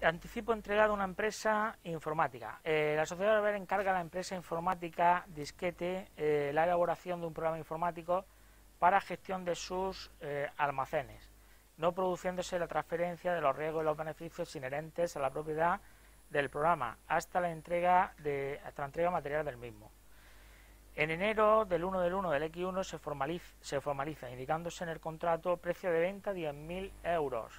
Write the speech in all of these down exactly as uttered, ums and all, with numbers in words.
anticipo entregado a una empresa informática. Eh, la sociedad de Ver encarga a la empresa informática Disquete eh, la elaboración de un programa informático para gestión de sus eh, almacenes, no produciéndose la transferencia de los riesgos y los beneficios inherentes a la propiedad del programa hasta la entrega de hasta la entrega material del mismo. En enero del uno del uno del equis uno se formaliza, se formaliza indicándose en el contrato precio de venta diez mil euros.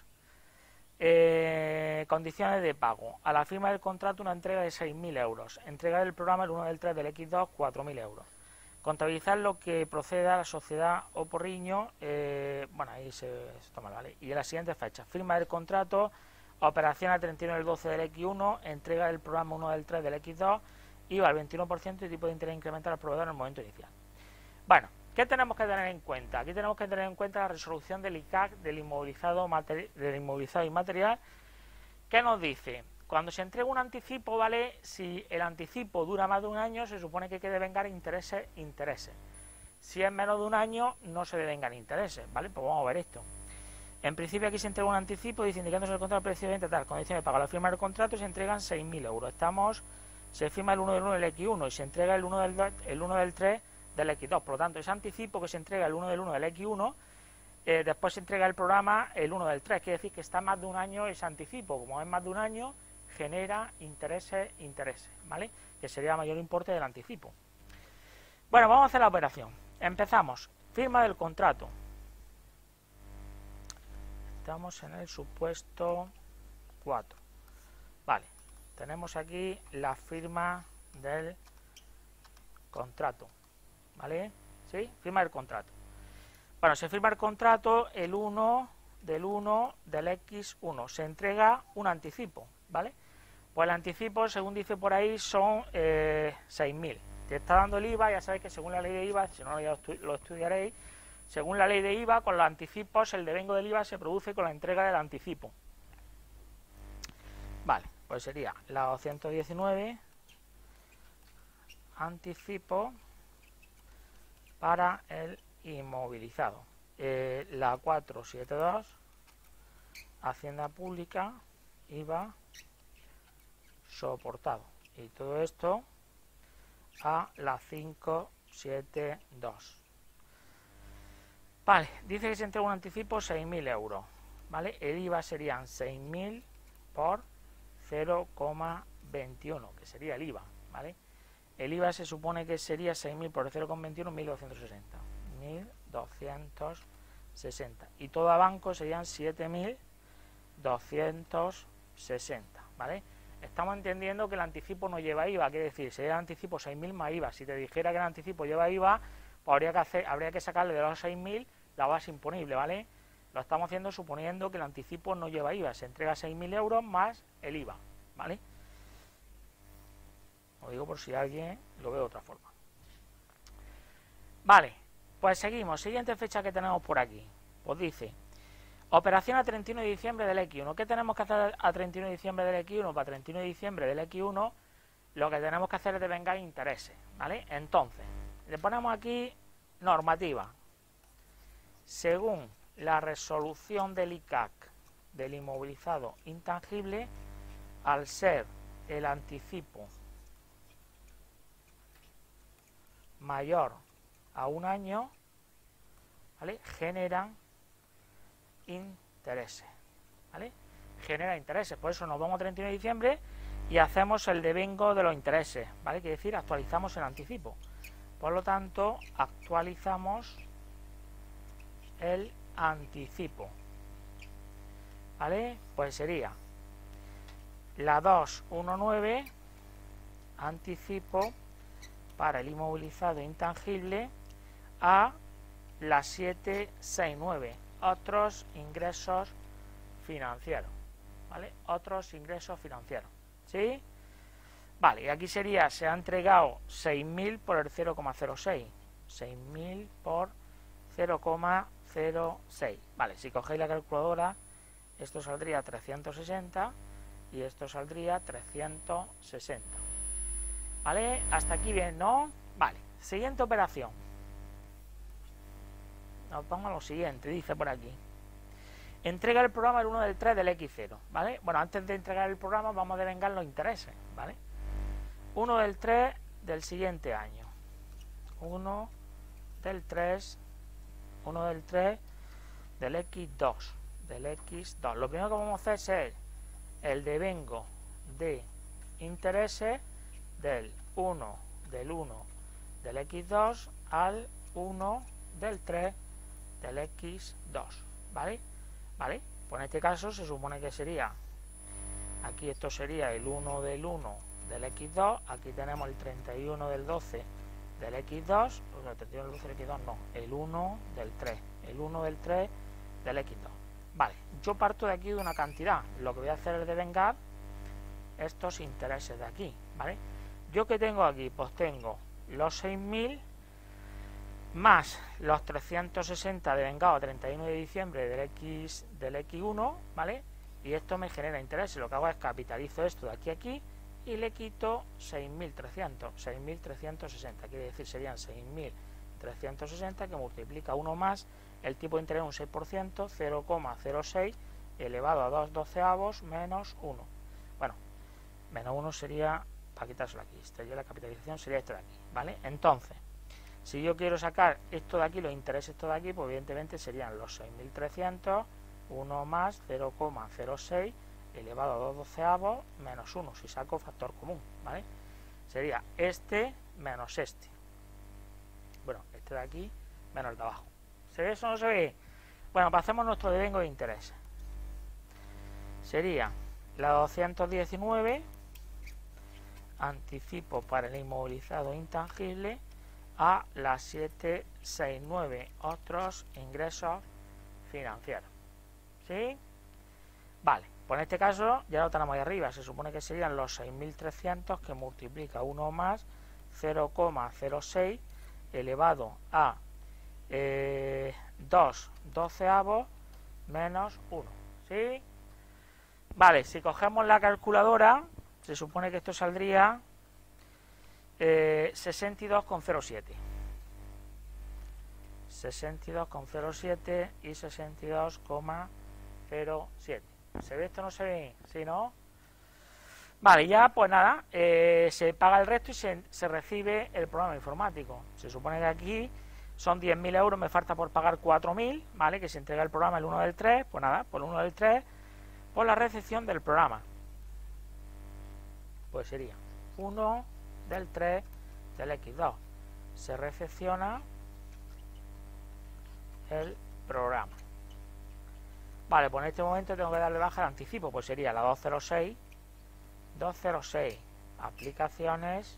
Eh, condiciones de pago. A la firma del contrato una entrega de seis mil euros. Entrega del programa el uno del tres del equis dos cuatro mil euros. Contabilizar lo que proceda a la sociedad o porriño. Eh, bueno, ahí se, se toma, ¿vale? Y en las siguientes fechas. Firma del contrato. Operación al treinta y uno del doce del equis uno. Entrega del programa uno del tres del equis dos. I V A al veintiuno por ciento y tipo de interés incremental al proveedor en el momento inicial. Bueno, ¿qué tenemos que tener en cuenta? Aquí tenemos que tener en cuenta la resolución del I C A C del inmovilizado, del inmovilizado inmaterial, que nos dice, cuando se entrega un anticipo, ¿vale? Si el anticipo dura más de un año, se supone que hay que devengar intereses, intereses. Si es menos de un año, no se devengan intereses, ¿vale? Pues vamos a ver esto. En principio aquí se entrega un anticipo, dice, indicándose el contrato, precio de venta, tal, condición de pago. Al firmar el contrato se entregan seis mil euros. Estamos, se firma el uno del uno del equis uno y se entrega el uno del, el uno del tres del equis dos, por lo tanto ese anticipo que se entrega el uno del uno del equis uno, eh, después se entrega el programa el uno del tres, quiere decir que está más de un año ese anticipo, como es más de un año genera intereses, intereses, ¿vale? Que sería mayor importe del anticipo. Bueno, vamos a hacer la operación, empezamos, firma del contrato, estamos en el supuesto cuatro, vale, tenemos aquí la firma del contrato, ¿vale? ¿Sí? Firma el contrato. Bueno, se firma el contrato el uno del uno del equis uno. Se entrega un anticipo, ¿vale? Pues el anticipo, según dice por ahí, son eh, seis mil. Te está dando el I V A, ya sabéis que según la ley de I V A, si no ya lo estudiaréis, según la ley de I V A, con los anticipos, el devengo del I V A se produce con la entrega del anticipo. Vale, pues sería la doscientos diecinueve, anticipo para el inmovilizado. Eh, la cuatrocientos setenta y dos, Hacienda Pública, I V A soportado. Y todo esto a la quinientos setenta y dos. Vale, dice que se entrega un anticipo seis mil euros. ¿Vale? El I V A serían seis mil por cero coma veintiuno, que sería el I V A. ¿Vale? El I V A se supone que sería seis mil por cero coma veintiuno, mil doscientos sesenta. mil doscientos sesenta. Y todo a banco serían siete mil doscientos sesenta. ¿Vale? Estamos entendiendo que el anticipo no lleva I V A, quiere decir, sería el anticipo seis mil más I V A. Si te dijera que el anticipo lleva I V A, pues habría que, hacer, habría que sacarle de los seis mil la base imponible, ¿vale? Lo estamos haciendo suponiendo que el anticipo no lleva I V A. Se entrega seis mil euros más el I V A, ¿vale? Lo digo por si alguien lo ve de otra forma. Vale, pues seguimos. Siguiente fecha que tenemos por aquí. Pues dice, operación a treinta y uno de diciembre del equis uno. ¿Qué tenemos que hacer a treinta y uno de diciembre del equis uno? Para treinta y uno de diciembre del equis uno, lo que tenemos que hacer es devengar intereses, ¿vale? Entonces, le ponemos aquí normativa. Según la resolución del I C A C del inmovilizado intangible, al ser el anticipo mayor a un año, ¿vale? Generan intereses, ¿vale? Genera intereses, por eso nos vamos a treinta y uno de diciembre y hacemos el devengo de los intereses, ¿vale? Quiere decir, actualizamos el anticipo. Por lo tanto, actualizamos el anticipo, ¿vale? Pues sería la doscientos diecinueve, anticipo para el inmovilizado intangible, a la setecientos sesenta y nueve, otros ingresos financieros, ¿vale? Otros ingresos financieros, ¿sí? Vale, y aquí sería, se ha entregado seis mil por el cero coma cero seis, seis mil por cero coma cero seis, vale, si cogéis la calculadora, esto saldría trescientos sesenta y esto saldría trescientos sesenta, ¿vale? Hasta aquí bien, ¿no? Vale, siguiente operación. Nos pongo lo siguiente, dice por aquí. Entrega el programa el uno del tres del equis cero, ¿vale? Bueno, antes de entregar el programa vamos a devengar los intereses, ¿vale? uno del tres del siguiente año. uno del tres, uno del tres del equis dos, del equis dos. Lo primero que vamos a hacer es el devengo de intereses del uno del uno del equis dos al uno del tres del equis dos, ¿vale? ¿Vale? Pues en este caso se supone que sería, aquí esto sería el uno del uno del equis dos, aquí tenemos el treinta y uno del doce del equis dos, no, el treinta y uno del doce del equis dos no, el uno del tres, el uno del tres del equis dos. Vale, yo parto de aquí de una cantidad, lo que voy a hacer es devengar estos intereses de aquí, ¿vale? Yo que tengo aquí, pues tengo los seis mil más los trescientos sesenta devengados a treinta y uno de diciembre del X del equis uno, ¿vale? Y esto me genera intereses. Lo que hago es capitalizo esto de aquí a aquí y le quito seis mil trescientos, seis mil trescientos sesenta, quiere decir serían seis mil trescientos sesenta que multiplica uno más el tipo de interés un seis por ciento, cero coma cero seis elevado a dos doceavos menos uno. Bueno, menos uno sería, para quitárselo aquí, estaría la capitalización sería esto de aquí, ¿vale? Entonces, si yo quiero sacar esto de aquí, los intereses esto de aquí, pues evidentemente serían los seis mil trescientos, uno más cero coma cero seis elevado a dos doceavos menos uno, si saco factor común, ¿vale? Sería este menos este. Bueno, este de aquí menos el de abajo. ¿Se ve eso o no se ve? Bueno, pues hacemos nuestro devengo de intereses. Sería la doscientos diecinueve, anticipo para el inmovilizado intangible, a las setecientos sesenta y nueve otros ingresos financieros. ¿Sí? Vale, pues en este caso ya lo tenemos ahí arriba, se supone que serían los seis mil trescientos que multiplica uno más cero coma cero seis elevado a eh, dos doceavos menos uno. ¿Sí? Vale, si cogemos la calculadora, se supone que esto saldría eh, sesenta y dos coma cero siete. sesenta y dos coma cero siete y sesenta y dos coma cero siete. ¿Se ve esto o no se ve? ¿Sí, no? Vale, ya pues nada, eh, se paga el resto y se, se recibe el programa informático. Se supone que aquí son diez mil euros, me falta por pagar cuatro mil, ¿vale? Que se entrega el programa el uno del tres, pues nada, por el uno del tres, por la recepción del programa. Pues sería uno del tres del equis dos. Se recepciona el programa. Vale, pues en este momento tengo que darle baja al anticipo, pues sería la doscientos seis, doscientos seis, aplicaciones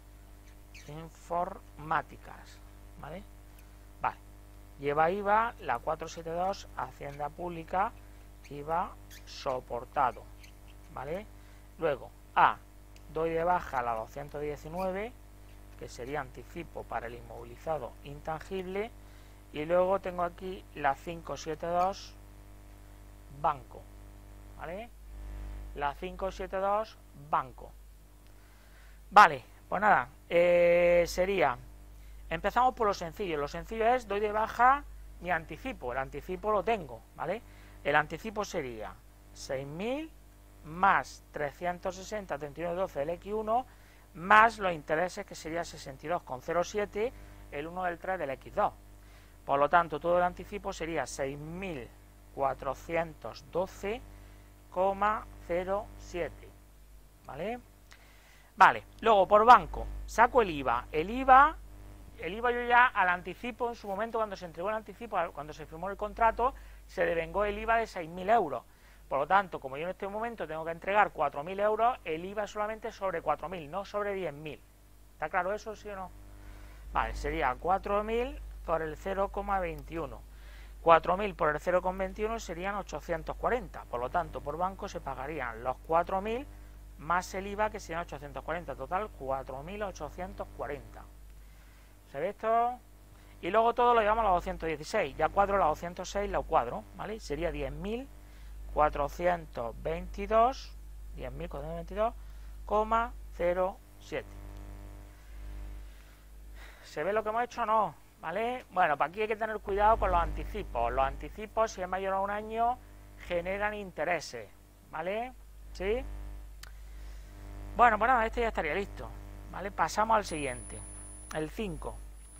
informáticas, ¿vale? Vale, lleva I V A, la cuatrocientos setenta y dos, Hacienda Pública, I V A soportado, ¿vale? Luego, A, doy de baja la doscientos diecinueve, que sería anticipo para el inmovilizado intangible, y luego tengo aquí la quinientos setenta y dos, banco, ¿vale? La quinientos setenta y dos, banco. Vale, pues nada, eh, sería, empezamos por lo sencillo. Lo sencillo es, doy de baja mi anticipo, el anticipo lo tengo, ¿vale? El anticipo sería seis mil más trescientos sesenta, treinta y uno, doce del equis uno, más los intereses, que sería sesenta y dos coma cero siete, el uno del tres del equis dos. Por lo tanto, todo el anticipo sería seis mil cuatrocientos doce coma cero siete, ¿vale? Vale, luego por banco, saco el I V A. El I V A, el I V A yo ya al anticipo, en su momento cuando se entregó el anticipo, cuando se firmó el contrato, se devengó el I V A de seis mil euros. Por lo tanto, como yo en este momento tengo que entregar cuatro mil euros, el I V A solamente sobre cuatro mil, no sobre diez mil. ¿Está claro eso, sí o no? Vale, sería cuatro mil por el cero coma veintiuno. cuatro mil por el cero coma veintiuno serían ochocientos cuarenta. Por lo tanto, por banco se pagarían los cuatro mil más el I V A, que serían ochocientos cuarenta. Total, cuatro mil ochocientos cuarenta. ¿Se ve esto? Y luego todo lo llevamos a la doscientos dieciséis. Ya cuadro la doscientos seis, la cuadro, ¿vale? Sería diez mil cuatrocientos veintidós, diez mil cuatrocientos veintidós coma cero siete. ¿Se ve lo que hemos hecho o no? ¿Vale? Bueno, pues aquí hay que tener cuidado con los anticipos. Los anticipos, si es mayor a un año, generan intereses, ¿vale? ¿Sí? Bueno, pues nada, este ya estaría listo, ¿vale? Pasamos al siguiente, el cinco.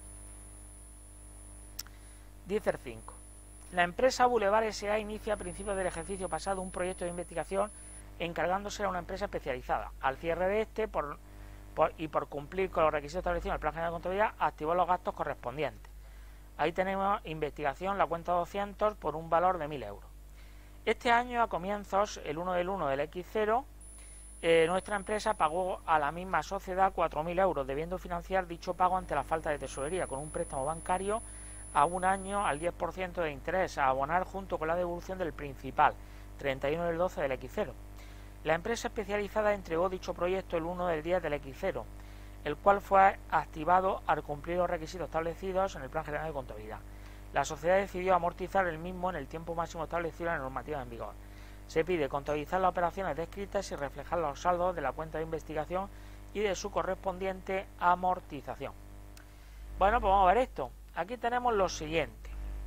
Dice el cinco. La empresa Boulevard S A inicia a principios del ejercicio pasado un proyecto de investigación encargándose a una empresa especializada. Al cierre de este, por, por, y por cumplir con los requisitos establecidos en el Plan General de Contabilidad, activó los gastos correspondientes. Ahí tenemos investigación, la cuenta doscientos, por un valor de mil euros. Este año, a comienzos, el uno del uno del equis cero, eh, nuestra empresa pagó a la misma sociedad cuatro mil euros, debiendo financiar dicho pago ante la falta de tesorería, con un préstamo bancario a un año al diez por ciento de interés, a abonar junto con la devolución del principal, treinta y uno del doce del equis cero. La empresa especializada entregó dicho proyecto el uno del diez del equis cero, el cual fue activado al cumplir los requisitos establecidos en el Plan General de Contabilidad. La sociedad decidió amortizar el mismo en el tiempo máximo establecido en la normativa en vigor. Se pide contabilizar las operaciones descritas y reflejar los saldos de la cuenta de investigación y de su correspondiente amortización. Bueno, pues vamos a ver esto. Aquí tenemos lo siguiente.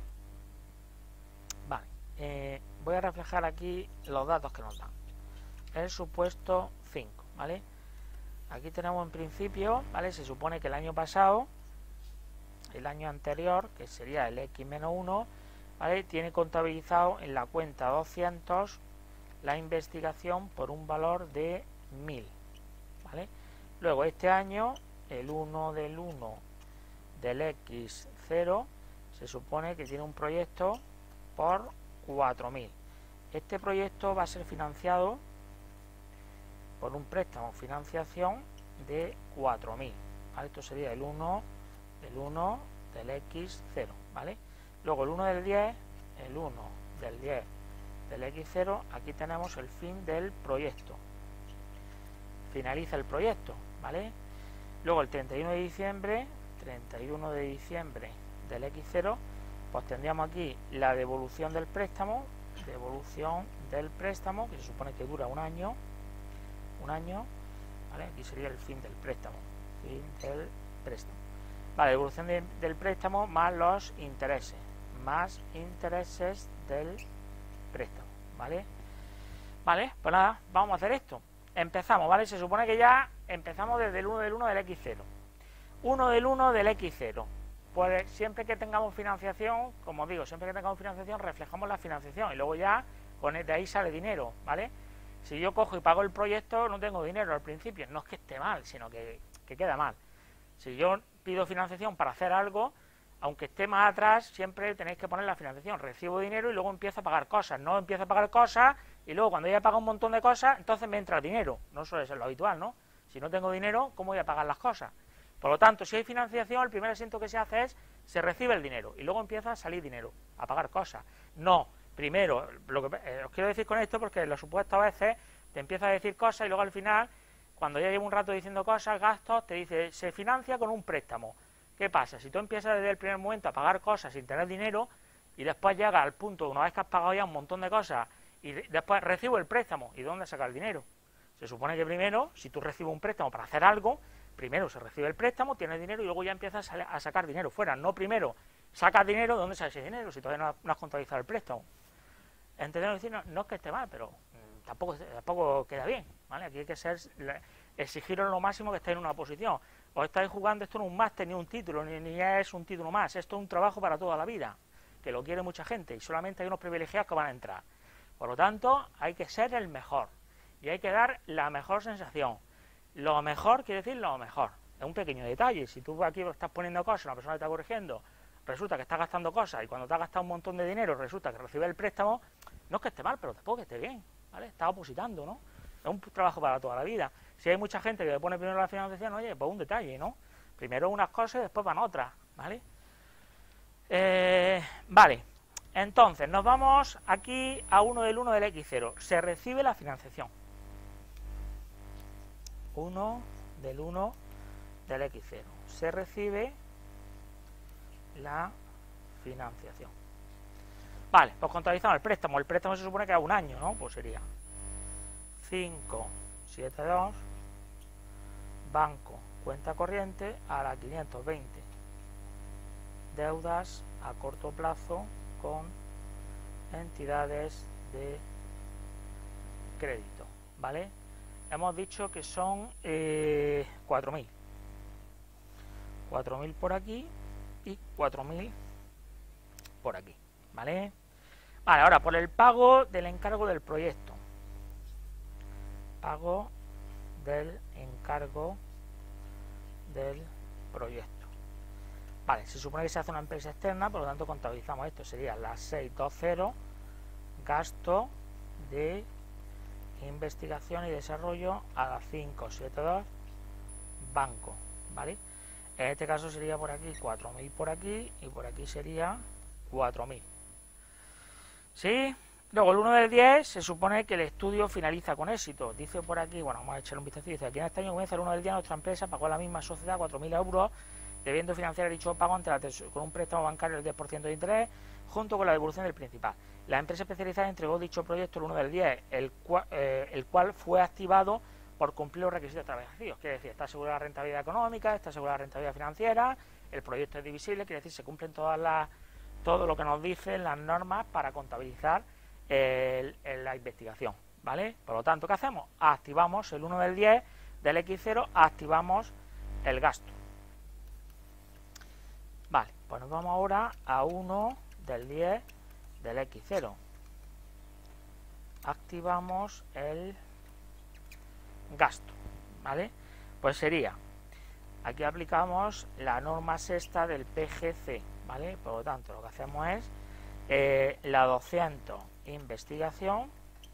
Vale, eh, voy a reflejar aquí los datos que nos dan. El supuesto cinco, ¿vale? Aquí tenemos en principio, ¿vale? Se supone que el año pasado, el año anterior, que sería el equis menos uno, ¿vale? Tiene contabilizado en la cuenta doscientos la investigación por un valor de mil, ¿vale? Luego este año, el uno del uno del equis cero, se supone que tiene un proyecto por cuatro mil. Este proyecto va a ser financiado por un préstamo financiación de cuatro mil, ¿vale? Esto sería el uno del uno del equis cero, ¿vale? Luego el uno del diez, el uno del diez del equis cero, aquí tenemos el fin del proyecto. Finaliza el proyecto, ¿vale? Luego el treinta y uno de diciembre, treinta y uno de diciembre del equis cero, pues tendríamos aquí la devolución del préstamo, devolución del préstamo, que se supone que dura un año, un año, ¿vale? Aquí sería el fin del préstamo, fin del préstamo. Vale, devolución de, del préstamo más los intereses, más intereses del préstamo, ¿vale? Vale, pues nada, vamos a hacer esto. Empezamos, ¿vale? Se supone que ya empezamos desde el uno del uno del equis cero. uno del uno del equis cero. Pues siempre que tengamos financiación, como digo, siempre que tengamos financiación, reflejamos la financiación y luego ya con de ahí sale dinero, ¿vale? Si yo cojo y pago el proyecto, no tengo dinero al principio. No es que esté mal, sino que, que queda mal. Si yo pido financiación para hacer algo, aunque esté más atrás, siempre tenéis que poner la financiación. Recibo dinero y luego empiezo a pagar cosas. No empiezo a pagar cosas y luego cuando ya he pagado un montón de cosas, entonces me entra el dinero. No suele ser lo habitual, ¿no? Si no tengo dinero, ¿cómo voy a pagar las cosas? Por lo tanto, si hay financiación, el primer asiento que se hace es, se recibe el dinero y luego empieza a salir dinero, a pagar cosas. No, primero, lo que eh, os quiero decir con esto, porque en los supuestos a veces te empieza a decir cosas y luego al final, cuando ya llevo un rato diciendo cosas, gastos, te dice, se financia con un préstamo. ¿Qué pasa? Si tú empiezas desde el primer momento a pagar cosas sin tener dinero y después llegas al punto, una vez que has pagado ya un montón de cosas y después recibo el préstamo, ¿y dónde sacar el dinero? Se supone que primero, si tú recibes un préstamo para hacer algo, primero se recibe el préstamo, tienes dinero y luego ya empiezas a sacar dinero fuera. No primero sacas dinero, ¿de dónde sale ese dinero? Si todavía no has contabilizado el préstamo. Entendemos decir, no, no es que esté mal, pero mmm, tampoco, tampoco queda bien, ¿vale? Aquí hay que ser, exigiros lo máximo que estéis en una posición. Os estáis jugando, esto no es un máster ni un título, ni, ni es un título más, esto es un trabajo para toda la vida, que lo quiere mucha gente y solamente hay unos privilegiados que van a entrar. Por lo tanto, hay que ser el mejor y hay que dar la mejor sensación. Lo mejor quiere decir lo mejor. Es un pequeño detalle. Si tú aquí estás poniendo cosas, una persona te está corrigiendo, resulta que estás gastando cosas y cuando te has gastado un montón de dinero resulta que recibes el préstamo, no es que esté mal, pero tampoco que esté bien, ¿vale? Estás opositando, ¿no? Es un trabajo para toda la vida. Si hay mucha gente que le pone primero la financiación, oye, pues un detalle, ¿no? Primero unas cosas y después van otras, ¿vale? Eh, vale, entonces nos vamos aquí a uno del uno del equis cero. Se recibe la financiación. uno del uno del equis cero. Se recibe la financiación. Vale, pues contabilizamos el préstamo. El préstamo se supone que es un año, ¿no? Pues sería cinco setenta y dos, banco, cuenta corriente, a la quinientos veinte. Deudas a corto plazo con entidades de crédito, ¿vale? Hemos dicho que son eh, cuatro mil. cuatro mil por aquí y cuatro mil por aquí, ¿vale? Vale, ahora por el pago del encargo del proyecto. Pago del encargo del proyecto. Vale, se supone que se hace una empresa externa, por lo tanto contabilizamos esto. Sería la seiscientos veinte, gasto de investigación y desarrollo a la quinientos setenta y dos, banco, ¿vale? En este caso sería por aquí cuatro mil por aquí y por aquí sería cuatro mil. ¿Sí? Luego el uno del diez se supone que el estudio finaliza con éxito. Dice por aquí, bueno, vamos a echar un vistazo. Dice, aquí en este año comienza el uno del diez, nuestra empresa pagó a la misma sociedad cuatro mil euros, debiendo financiar dicho pago ante la con un préstamo bancario del diez por ciento de interés, junto con la devolución del principal. La empresa especializada entregó dicho proyecto el uno del diez, el cual, eh, el cual fue activado por cumplir los requisitos establecidos. Quiere decir, está asegurada la rentabilidad económica, está asegurada la rentabilidad financiera, el proyecto es divisible, quiere decir, se cumplen todas las, todo lo que nos dicen las normas para contabilizar el, el, la investigación, ¿vale? Por lo tanto, ¿qué hacemos? Activamos el uno del diez del equis cero, activamos el gasto. Vale, pues nos vamos ahora a uno del diez del equis cero. Activamos el gasto, ¿vale? Pues sería, aquí aplicamos la norma sexta del P G C, ¿vale? Por lo tanto, lo que hacemos es eh, la doscientos investigación,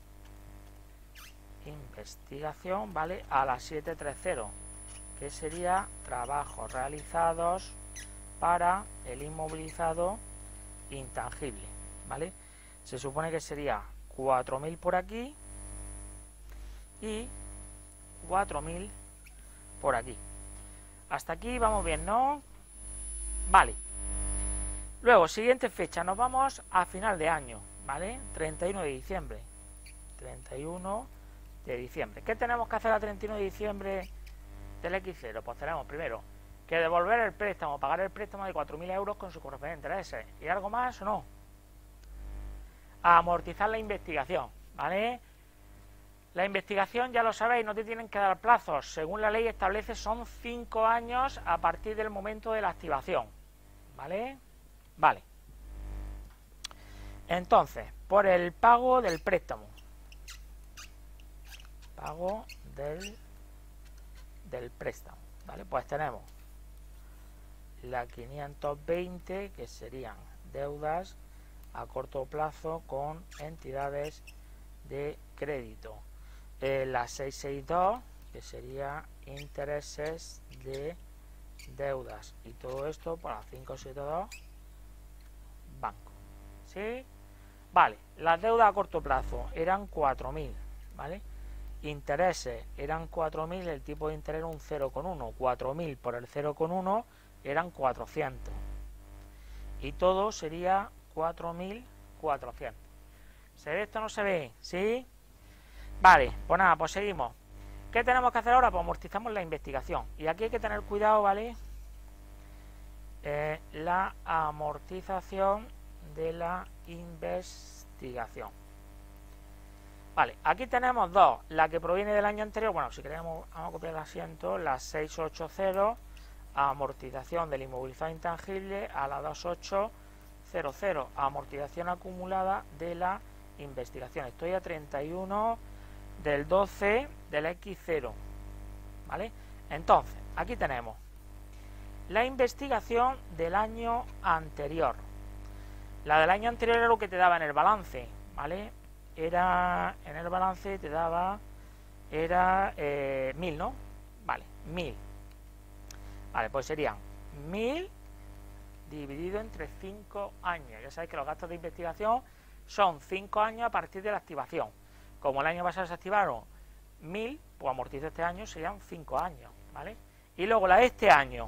investigación, ¿vale? A la setecientos treinta, que sería trabajos realizados para el inmovilizado intangible, ¿vale? Se supone que sería cuatro mil por aquí y cuatro mil por aquí. Hasta aquí vamos bien, ¿no? Vale. Luego, siguiente fecha, nos vamos a final de año, ¿vale? treinta y uno de diciembre. treinta y uno de diciembre. ¿Qué tenemos que hacer a treinta y uno de diciembre del equis cero? Pues tenemos primero que devolver el préstamo, pagar el préstamo de cuatro mil euros con su correspondiente intereses. ¿Y algo más o no? Amortizar la investigación, ¿vale? La investigación, ya lo sabéis, no te tienen que dar plazos. Según la ley establece, son cinco años a partir del momento de la activación, ¿vale? Vale. Entonces, por el pago del préstamo. Pago del, del préstamo, ¿vale? Pues tenemos la quinientos veinte, que serían deudas a corto plazo con entidades de crédito. Eh, la seiscientos sesenta y dos, que sería intereses de deudas. Y todo esto por la quinientos setenta y dos, banco. ¿Sí? Vale, las deudas a corto plazo eran cuatro mil, ¿vale? Intereses eran cuatro mil, el tipo de interés era un cero coma uno. cuatro mil por el cero coma uno eran cuatrocientos. Y todo sería cuatro mil cuatrocientos. ¿Se ve esto o no se ve? ¿Sí? Vale, pues nada, pues seguimos. ¿Qué tenemos que hacer ahora? Pues amortizamos la investigación. Y aquí hay que tener cuidado, ¿vale? Eh, la amortización de la investigación. Vale, aquí tenemos dos. La que proviene del año anterior, bueno, si queremos, vamos a copiar el asiento, la seiscientos ochenta, amortización del inmovilizado intangible, a la veintiocho cero, amortización acumulada de la investigación. Estoy a treinta y uno del doce del equis cero, ¿vale? Entonces, aquí tenemos la investigación del año anterior. La del año anterior era lo que te daba en el balance, ¿vale? Era, en el balance te daba, era eh, mil, ¿no? Vale, mil. Vale, pues serían mil dividido entre cinco años. Ya sabéis que los gastos de investigación son cinco años a partir de la activación. Como el año pasado se activaron mil, pues amortizo este año serían cinco años, ¿vale? Y luego la de este año,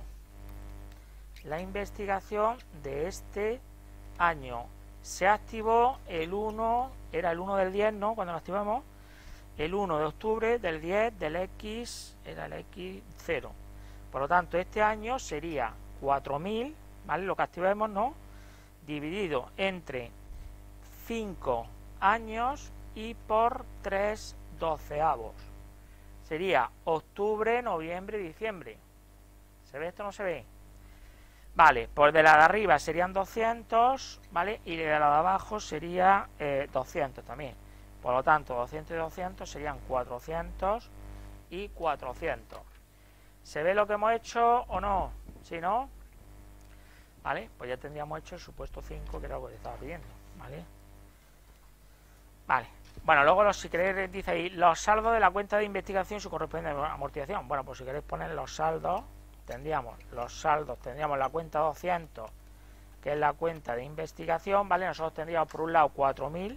la investigación de este año se activó el uno, era el uno del diez, ¿no? Cuando lo activamos, el uno de octubre del diez del X, era el equis cero. Por lo tanto, este año sería cuatro mil, ¿vale? Lo que activemos, ¿no? Dividido entre cinco años y por tres doceavos. Sería octubre, noviembre y diciembre. ¿Se ve esto o no se ve? Vale, pues de la de arriba serían doscientos, ¿vale? Y de la de abajo sería eh, doscientos también. Por lo tanto, doscientos y doscientos serían cuatrocientos y cuatrocientos. ¿Se ve lo que hemos hecho o no? Si no, ¿vale? Pues ya tendríamos hecho el supuesto cinco, que era lo que estaba pidiendo, ¿vale? Vale. Bueno, luego los, si queréis, dice ahí, los saldos de la cuenta de investigación y su correspondiente amortización. Bueno, pues si queréis poner los saldos, tendríamos los saldos, tendríamos la cuenta doscientos, que es la cuenta de investigación, ¿vale? Nosotros tendríamos por un lado cuatro mil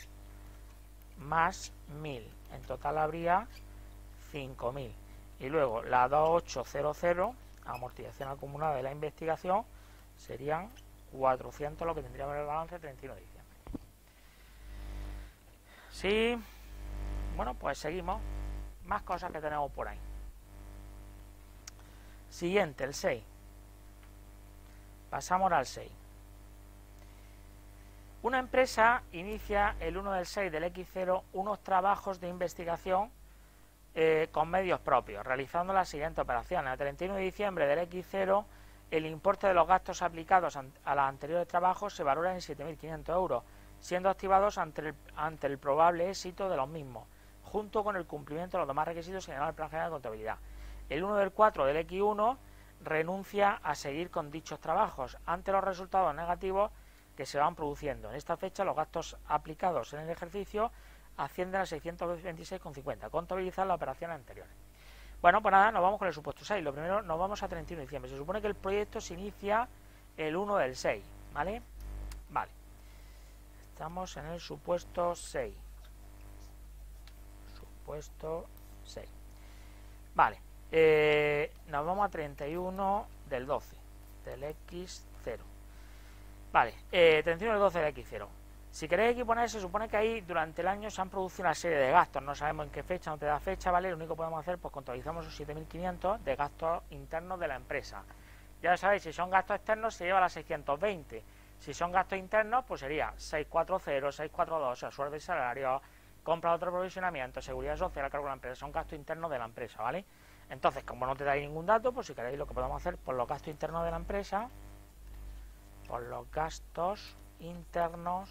más mil. En total habría cinco mil. Y luego la dos mil ochocientos, amortización acumulada de la investigación, serían cuatrocientos, lo que tendríamos en el balance treinta y uno de diciembre. Sí, bueno, pues seguimos. Más cosas que tenemos por ahí. Siguiente, el seis. Pasamos al seis. Una empresa inicia el uno del seis del equis cero unos trabajos de investigación eh, con medios propios, realizando las siguientes operaciones. El treinta y uno de diciembre del equis cero, el importe de los gastos aplicados a los anteriores trabajos se valora en siete mil quinientos euros, siendo activados ante el, ante el probable éxito de los mismos, junto con el cumplimiento de los demás requisitos señalados en el Plan General de Contabilidad. El uno del cuatro del equis uno renuncia a seguir con dichos trabajos ante los resultados negativos que se van produciendo. En esta fecha los gastos aplicados en el ejercicio ascienden a seiscientos veintiséis coma cincuenta. Contabilizar las operaciones anteriores. Bueno, pues nada, nos vamos con el supuesto seis. Lo primero, nos vamos a treinta y uno de diciembre. Se supone que el proyecto se inicia el uno del seis, ¿vale? Vale. Estamos en el supuesto seis. Supuesto seis. Vale. Eh, nos vamos a treinta y uno del doce del equis cero. Vale, eh, treinta y uno del doce del equis cero. Si queréis aquí poner, se supone que ahí durante el año se han producido una serie de gastos. No sabemos en qué fecha, no te da fecha, ¿vale? Lo único que podemos hacer, pues contabilizamos esos siete mil quinientos de gastos internos de la empresa. Ya sabéis, si son gastos externos se lleva a las seiscientos veinte. Si son gastos internos, pues sería seiscientos cuarenta, seiscientos cuarenta y dos, o sea, sueldo y salario, compra de otro aprovisionamiento, seguridad social, cargo de la empresa. Son gastos internos de la empresa, ¿vale? Entonces, como no te dais ningún dato, pues si queréis lo que podemos hacer por los gastos internos de la empresa, por los gastos internos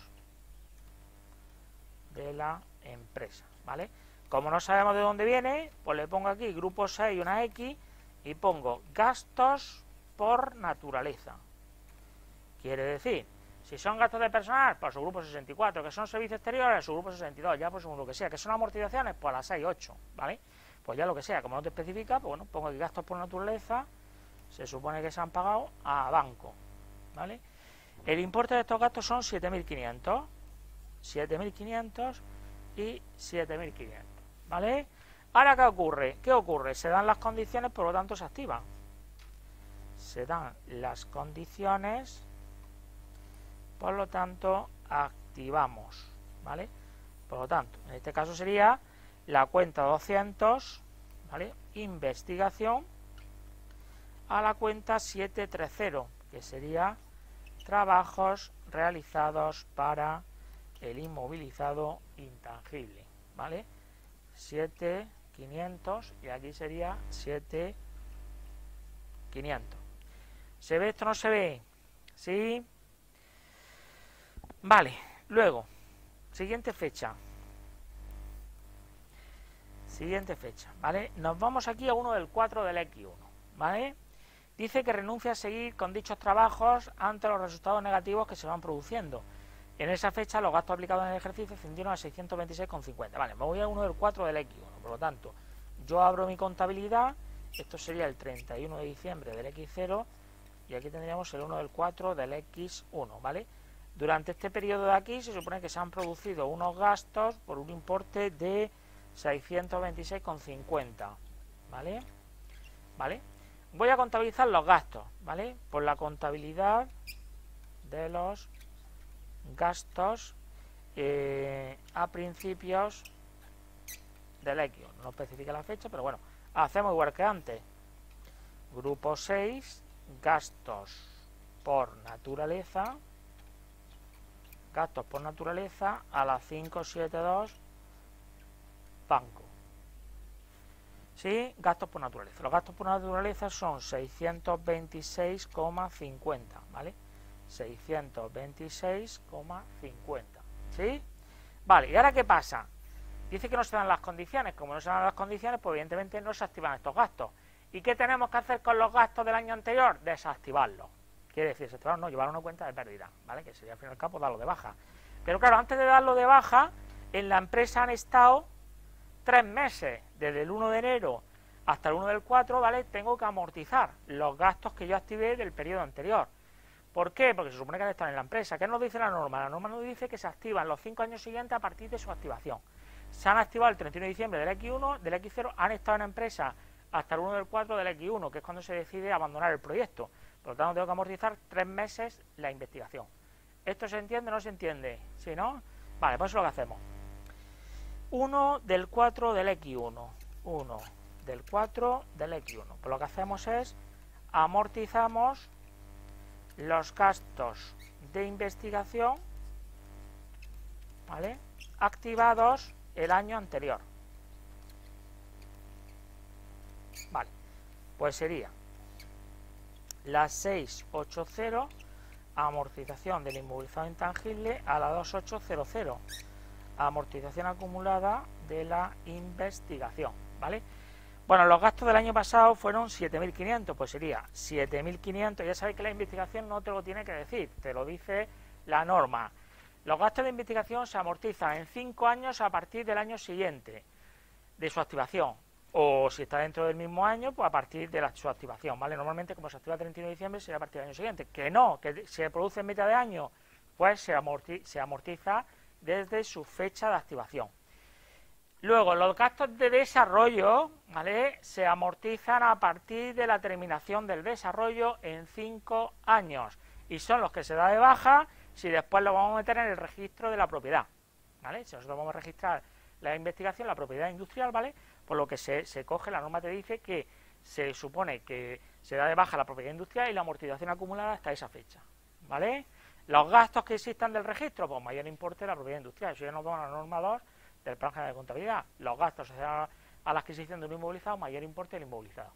de la empresa, ¿vale? Como no sabemos de dónde viene, pues le pongo aquí grupo seis, una X, y pongo gastos por naturaleza. Quiere decir, si son gastos de personal, pues su grupo sesenta y cuatro, que son servicios exteriores, su grupo sesenta y dos, ya pues según lo que sea, que son amortizaciones, pues a las seis, ocho, ¿vale? Pues ya lo que sea, como no te especifica, pues bueno, pongo aquí gastos por naturaleza, se supone que se han pagado a banco, ¿vale? El importe de estos gastos son siete mil quinientos, siete mil quinientos y siete mil quinientos, ¿vale? Ahora, ¿qué ocurre? ¿Qué ocurre? Se dan las condiciones, por lo tanto se activa. Se dan las condiciones, por lo tanto activamos, ¿vale? Por lo tanto, en este caso sería la cuenta doscientos, ¿vale? Investigación, a la cuenta setecientos treinta, que sería trabajos realizados para el inmovilizado intangible, ¿vale? siete mil quinientos y aquí sería siete mil quinientos. ¿Se ve esto o no se ve? ¿Sí? Vale, luego, siguiente fecha. Siguiente fecha, ¿vale? Nos vamos aquí a uno del cuatro del equis uno, ¿vale? Dice que renuncia a seguir con dichos trabajos ante los resultados negativos que se van produciendo. En esa fecha los gastos aplicados en el ejercicio ascendieron a seiscientos veintiséis coma cincuenta. Vale, me voy a uno del cuatro del equis uno, por lo tanto, yo abro mi contabilidad, esto sería el treinta y uno de diciembre del equis cero, y aquí tendríamos el uno del cuatro del equis uno, ¿vale? Durante este periodo de aquí se supone que se han producido unos gastos por un importe de seiscientos veintiséis coma cincuenta, ¿vale? ¿Vale? Voy a contabilizar los gastos, ¿vale? Por la contabilidad de los gastos eh, a principios del equis uno. No especifica la fecha, pero bueno, hacemos igual que antes. Grupo seis, gastos por naturaleza, gastos por naturaleza a la cinco siete dos banco. ¿Sí? Gastos por naturaleza. Los gastos por naturaleza son seiscientos veintiséis coma cincuenta, ¿vale? seiscientos veintiséis coma cincuenta. ¿Sí? Vale, ¿y ahora qué pasa? Dice que no se dan las condiciones. Como no se dan las condiciones, pues evidentemente no se activan estos gastos. ¿Y qué tenemos que hacer con los gastos del año anterior? Desactivarlos. Quiere decir, desactivarlos no, llevar una cuenta de pérdida, ¿vale? Que sería al fin y al cabo darlo de baja. Pero claro, antes de darlo de baja, en la empresa han estado tres meses, desde el uno de enero hasta el uno del cuatro, ¿vale? Tengo que amortizar los gastos que yo activé del periodo anterior. ¿Por qué? Porque se supone que han estado en la empresa. ¿Qué nos dice la norma? La norma nos dice que se activan los cinco años siguientes a partir de su activación. Se han activado el treinta y uno de diciembre del equis uno, del equis cero, han estado en la empresa hasta el uno del cuatro del equis uno, que es cuando se decide abandonar el proyecto. Por lo tanto, tengo que amortizar tres meses la investigación. ¿Esto se entiende o no se entiende? ¿Sí, no? Vale, pues eso es lo que hacemos. uno del cuatro del equis uno. uno del cuatro del equis uno. Pues lo que hacemos es amortizamos los gastos de investigación, ¿vale?, activados el año anterior. Vale, pues sería la seiscientos ochenta, amortización del inmovilizado intangible, a la dos mil ochocientos, amortización acumulada de la investigación, ¿vale? Bueno, los gastos del año pasado fueron siete mil quinientos, pues sería siete mil quinientos, ya sabéis que la investigación no te lo tiene que decir, te lo dice la norma. Los gastos de investigación se amortizan en cinco años a partir del año siguiente de su activación, o si está dentro del mismo año, pues a partir de la, su activación, ¿vale? Normalmente, como se activa el treinta y uno de diciembre, sería a partir del año siguiente. Que no, que se produce en mitad de año, pues se, amorti se amortiza desde su fecha de activación. Luego, los gastos de desarrollo, ¿vale?, se amortizan a partir de la terminación del desarrollo en cinco años. Y son los que se da de baja si después lo vamos a meter en el registro de la propiedad, ¿vale? Si nosotros vamos a registrar la investigación, la propiedad industrial, ¿vale?, por lo que se, se coge, la norma te dice que se supone que se da de baja la propiedad industrial y la amortización acumulada hasta esa fecha, ¿vale? Los gastos que existan del registro, pues mayor importe de la propiedad industrial. Eso ya nos da la norma dos del Plan General de Contabilidad. Los gastos asociados a la adquisición de un inmovilizado, mayor importe del inmovilizado.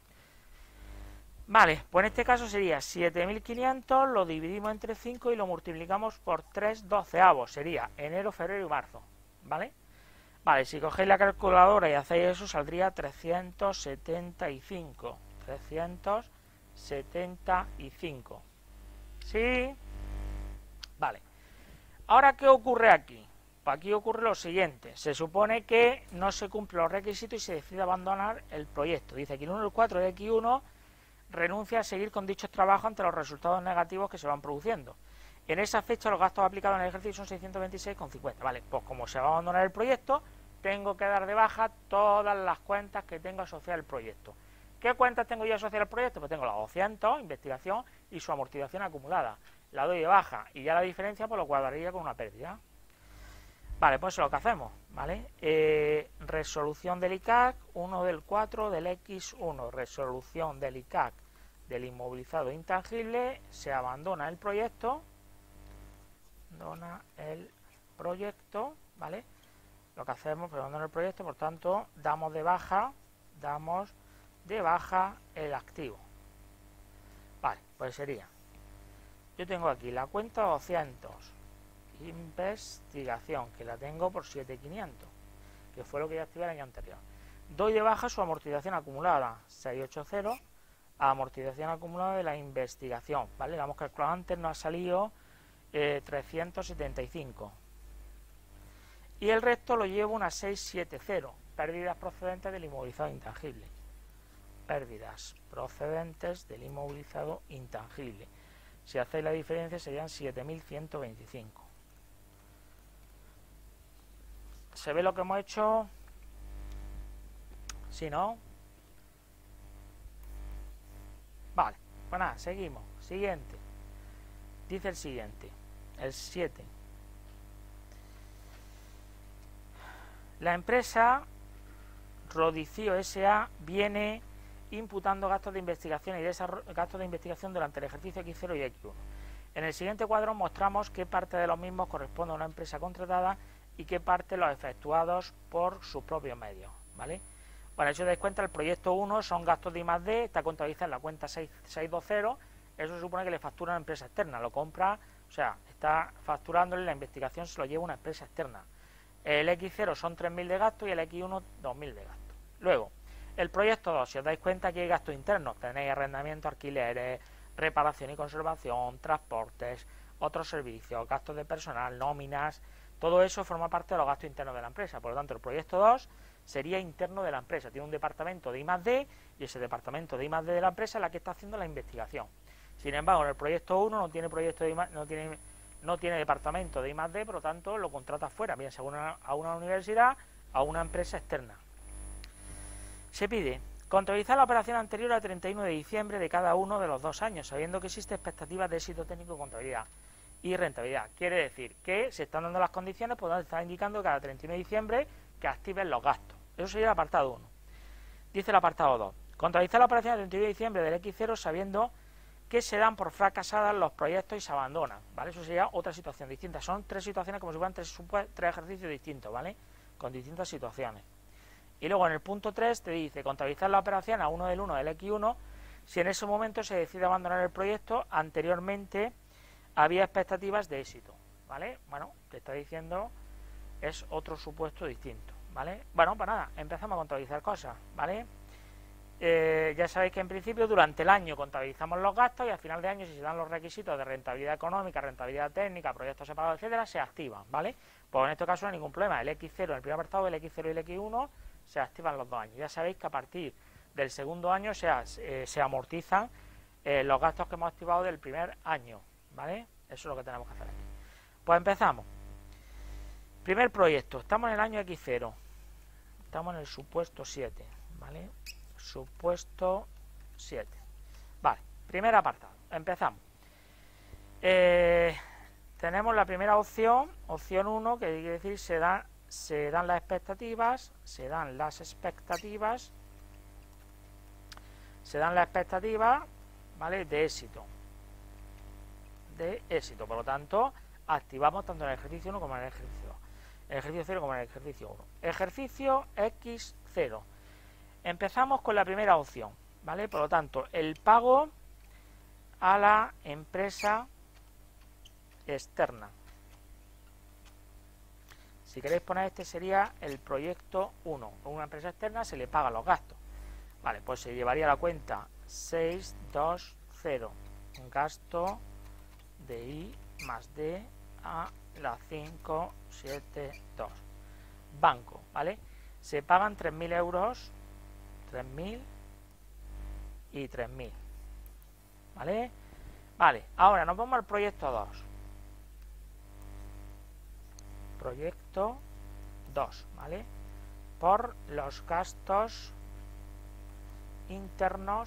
Vale, pues en este caso sería siete mil quinientos, lo dividimos entre cinco y lo multiplicamos por tres doceavos. Sería enero, febrero y marzo, ¿vale? Vale, si cogéis la calculadora y hacéis eso, saldría trescientos setenta y cinco. trescientos setenta y cinco. ¿Sí? Vale. Ahora, ¿qué ocurre aquí? Pues aquí ocurre lo siguiente. Se supone que no se cumplen los requisitos y se decide abandonar el proyecdo. Dice que el uno del cuatro de equis uno renuncia a seguir con dichos trabajos ante los resultados negativos que se van produciendo. En esa fecha los gastos aplicados en el ejercicio son seiscientos veintiséis coma cincuenta. Vale, pues como se va a abandonar el proyecto, tengo que dar de baja todas las cuentas que tengo asociadas al proyecto. ¿Qué cuentas tengo yo asociadas al proyecto? Pues tengo la doscientos, investigación, y su amortización acumulada. La doy de baja y ya la diferencia pues lo guardaría con una pérdida. Vale, pues eso es lo que hacemos, ¿vale? Eh, resolución del I C A C, uno del cuatro del equis uno. Resolución del I C A C del inmovilizado intangible, se abandona el proyecto, abandona el proyecto, ¿vale? Lo que hacemos, pues abandona el proyecto, por tanto, damos de baja, damos de baja el activo. Vale, pues sería, yo tengo aquí la cuenta doscientos, investigación, que la tengo por siete mil quinientos, que fue lo que yo activé el año anterior. Doy de baja su amortización acumulada, seiscientos ochenta, amortización acumulada de la investigación, ¿vale? La hemos calculado antes, nos ha salido eh, trescientos setenta y cinco. Y el resto lo llevo una seiscientos setenta, pérdidas procedentes del inmovilizado intangible. Pérdidas procedentes del inmovilizado intangible. Si hacéis la diferencia serían siete mil ciento veinticinco. ¿Se ve lo que hemos hecho? Si no... Vale, pues nada, seguimos. Siguiente. Dice el siguiente, el siete. La empresa Rodicio S A viene imputando gastos de investigación y desarrollo, gastos de investigación durante el ejercicio equis cero y equis uno. En el siguiente cuadro mostramos qué parte de los mismos corresponde a una empresa contratada y qué parte los efectuados por sus propios medios, ¿vale? Bueno, si os dais cuenta, el proyecto uno son gastos de I más D, está contabilizado en la cuenta seis seis dos cero, eso supone que le factura a una empresa externa, lo compra, o sea, está facturándole, la investigación se lo lleva una empresa externa. El equis cero son tres mil de gasto y el equis uno dos mil de gasto. Luego, el proyecto dos, si os dais cuenta, aquí hay gastos internos, tenéis arrendamiento, alquileres, reparación y conservación, transportes, otros servicios, gastos de personal, nóminas, todo eso forma parte de los gastos internos de la empresa. Por lo tanto, el proyecto dos sería interno de la empresa, tiene un departamento de I más D y ese departamento de I más D de la empresa es la que está haciendo la investigación. Sin embargo, en el proyecto uno no tiene proyecto de I más D, no tiene, no tiene departamento de I más D, por lo tanto lo contrata fuera, bien sea a una, a una universidad, a una empresa externa. Se pide contabilizar la operación anterior al treinta y uno de diciembre de cada uno de los dos años, sabiendo que existe expectativas de éxito técnico, contabilidad y rentabilidad. Quiere decir que se están dando las condiciones, pues está indicando cada treinta y uno de diciembre que activen los gastos. Eso sería el apartado uno. Dice el apartado dos. Contabilizar la operación al treinta y uno de diciembre del equis cero sabiendo que se dan por fracasadas los proyectos y se abandonan, ¿vale? Eso sería otra situación distinta. Son tres situaciones como si fueran tres, tres ejercicios distintos, ¿vale? Con distintas situaciones. Y luego en el punto tres te dice contabilizar la operación a uno del uno del equis uno si en ese momento se decide abandonar el proyecto, anteriormente había expectativas de éxito, ¿vale? Bueno, te está diciendo es otro supuesto distinto, ¿vale? Bueno, pues nada, empezamos a contabilizar cosas, ¿vale? Eh, ya sabéis que en principio durante el año contabilizamos los gastos y al final de año, si se dan los requisitos de rentabilidad económica, rentabilidad técnica, proyectos separados, etcétera, se activan, ¿vale? Pues en este caso no hay ningún problema, el equis cero, en el primer apartado, el equis cero y el equis uno se activan los dos años. Ya sabéis que a partir del segundo año se, eh, se amortizan eh, los gastos que hemos activado del primer año, ¿vale? Eso es lo que tenemos que hacer aquí. Pues empezamos. Primer proyecto, estamos en el año equis cero, estamos en el supuesto siete, ¿vale? Supuesto siete. Vale, primer apartado, empezamos. Eh, tenemos la primera opción, opción uno, que quiere decir se, da, se dan las expectativas, se dan las expectativas, se dan las expectativas, ¿vale? De éxito. De éxito, por lo tanto, activamos tanto en el ejercicio uno como en el ejercicio dos. El ejercicio cero como en el ejercicio uno. Ejercicio equis cero. Empezamos con la primera opción, ¿vale? Por lo tanto, el pago a la empresa externa. Si queréis poner este sería el proyecto uno. Con una empresa externa se le pagan los gastos. Vale, pues se llevaría la cuenta seis dos cero. Un gasto de I más D a la cinco siete dos. Banco, ¿vale? Se pagan tres mil euros, tres mil y tres mil, ¿vale? Vale, ahora nos vamos al proyecto dos. Proyecto dos, ¿vale? Por los gastos internos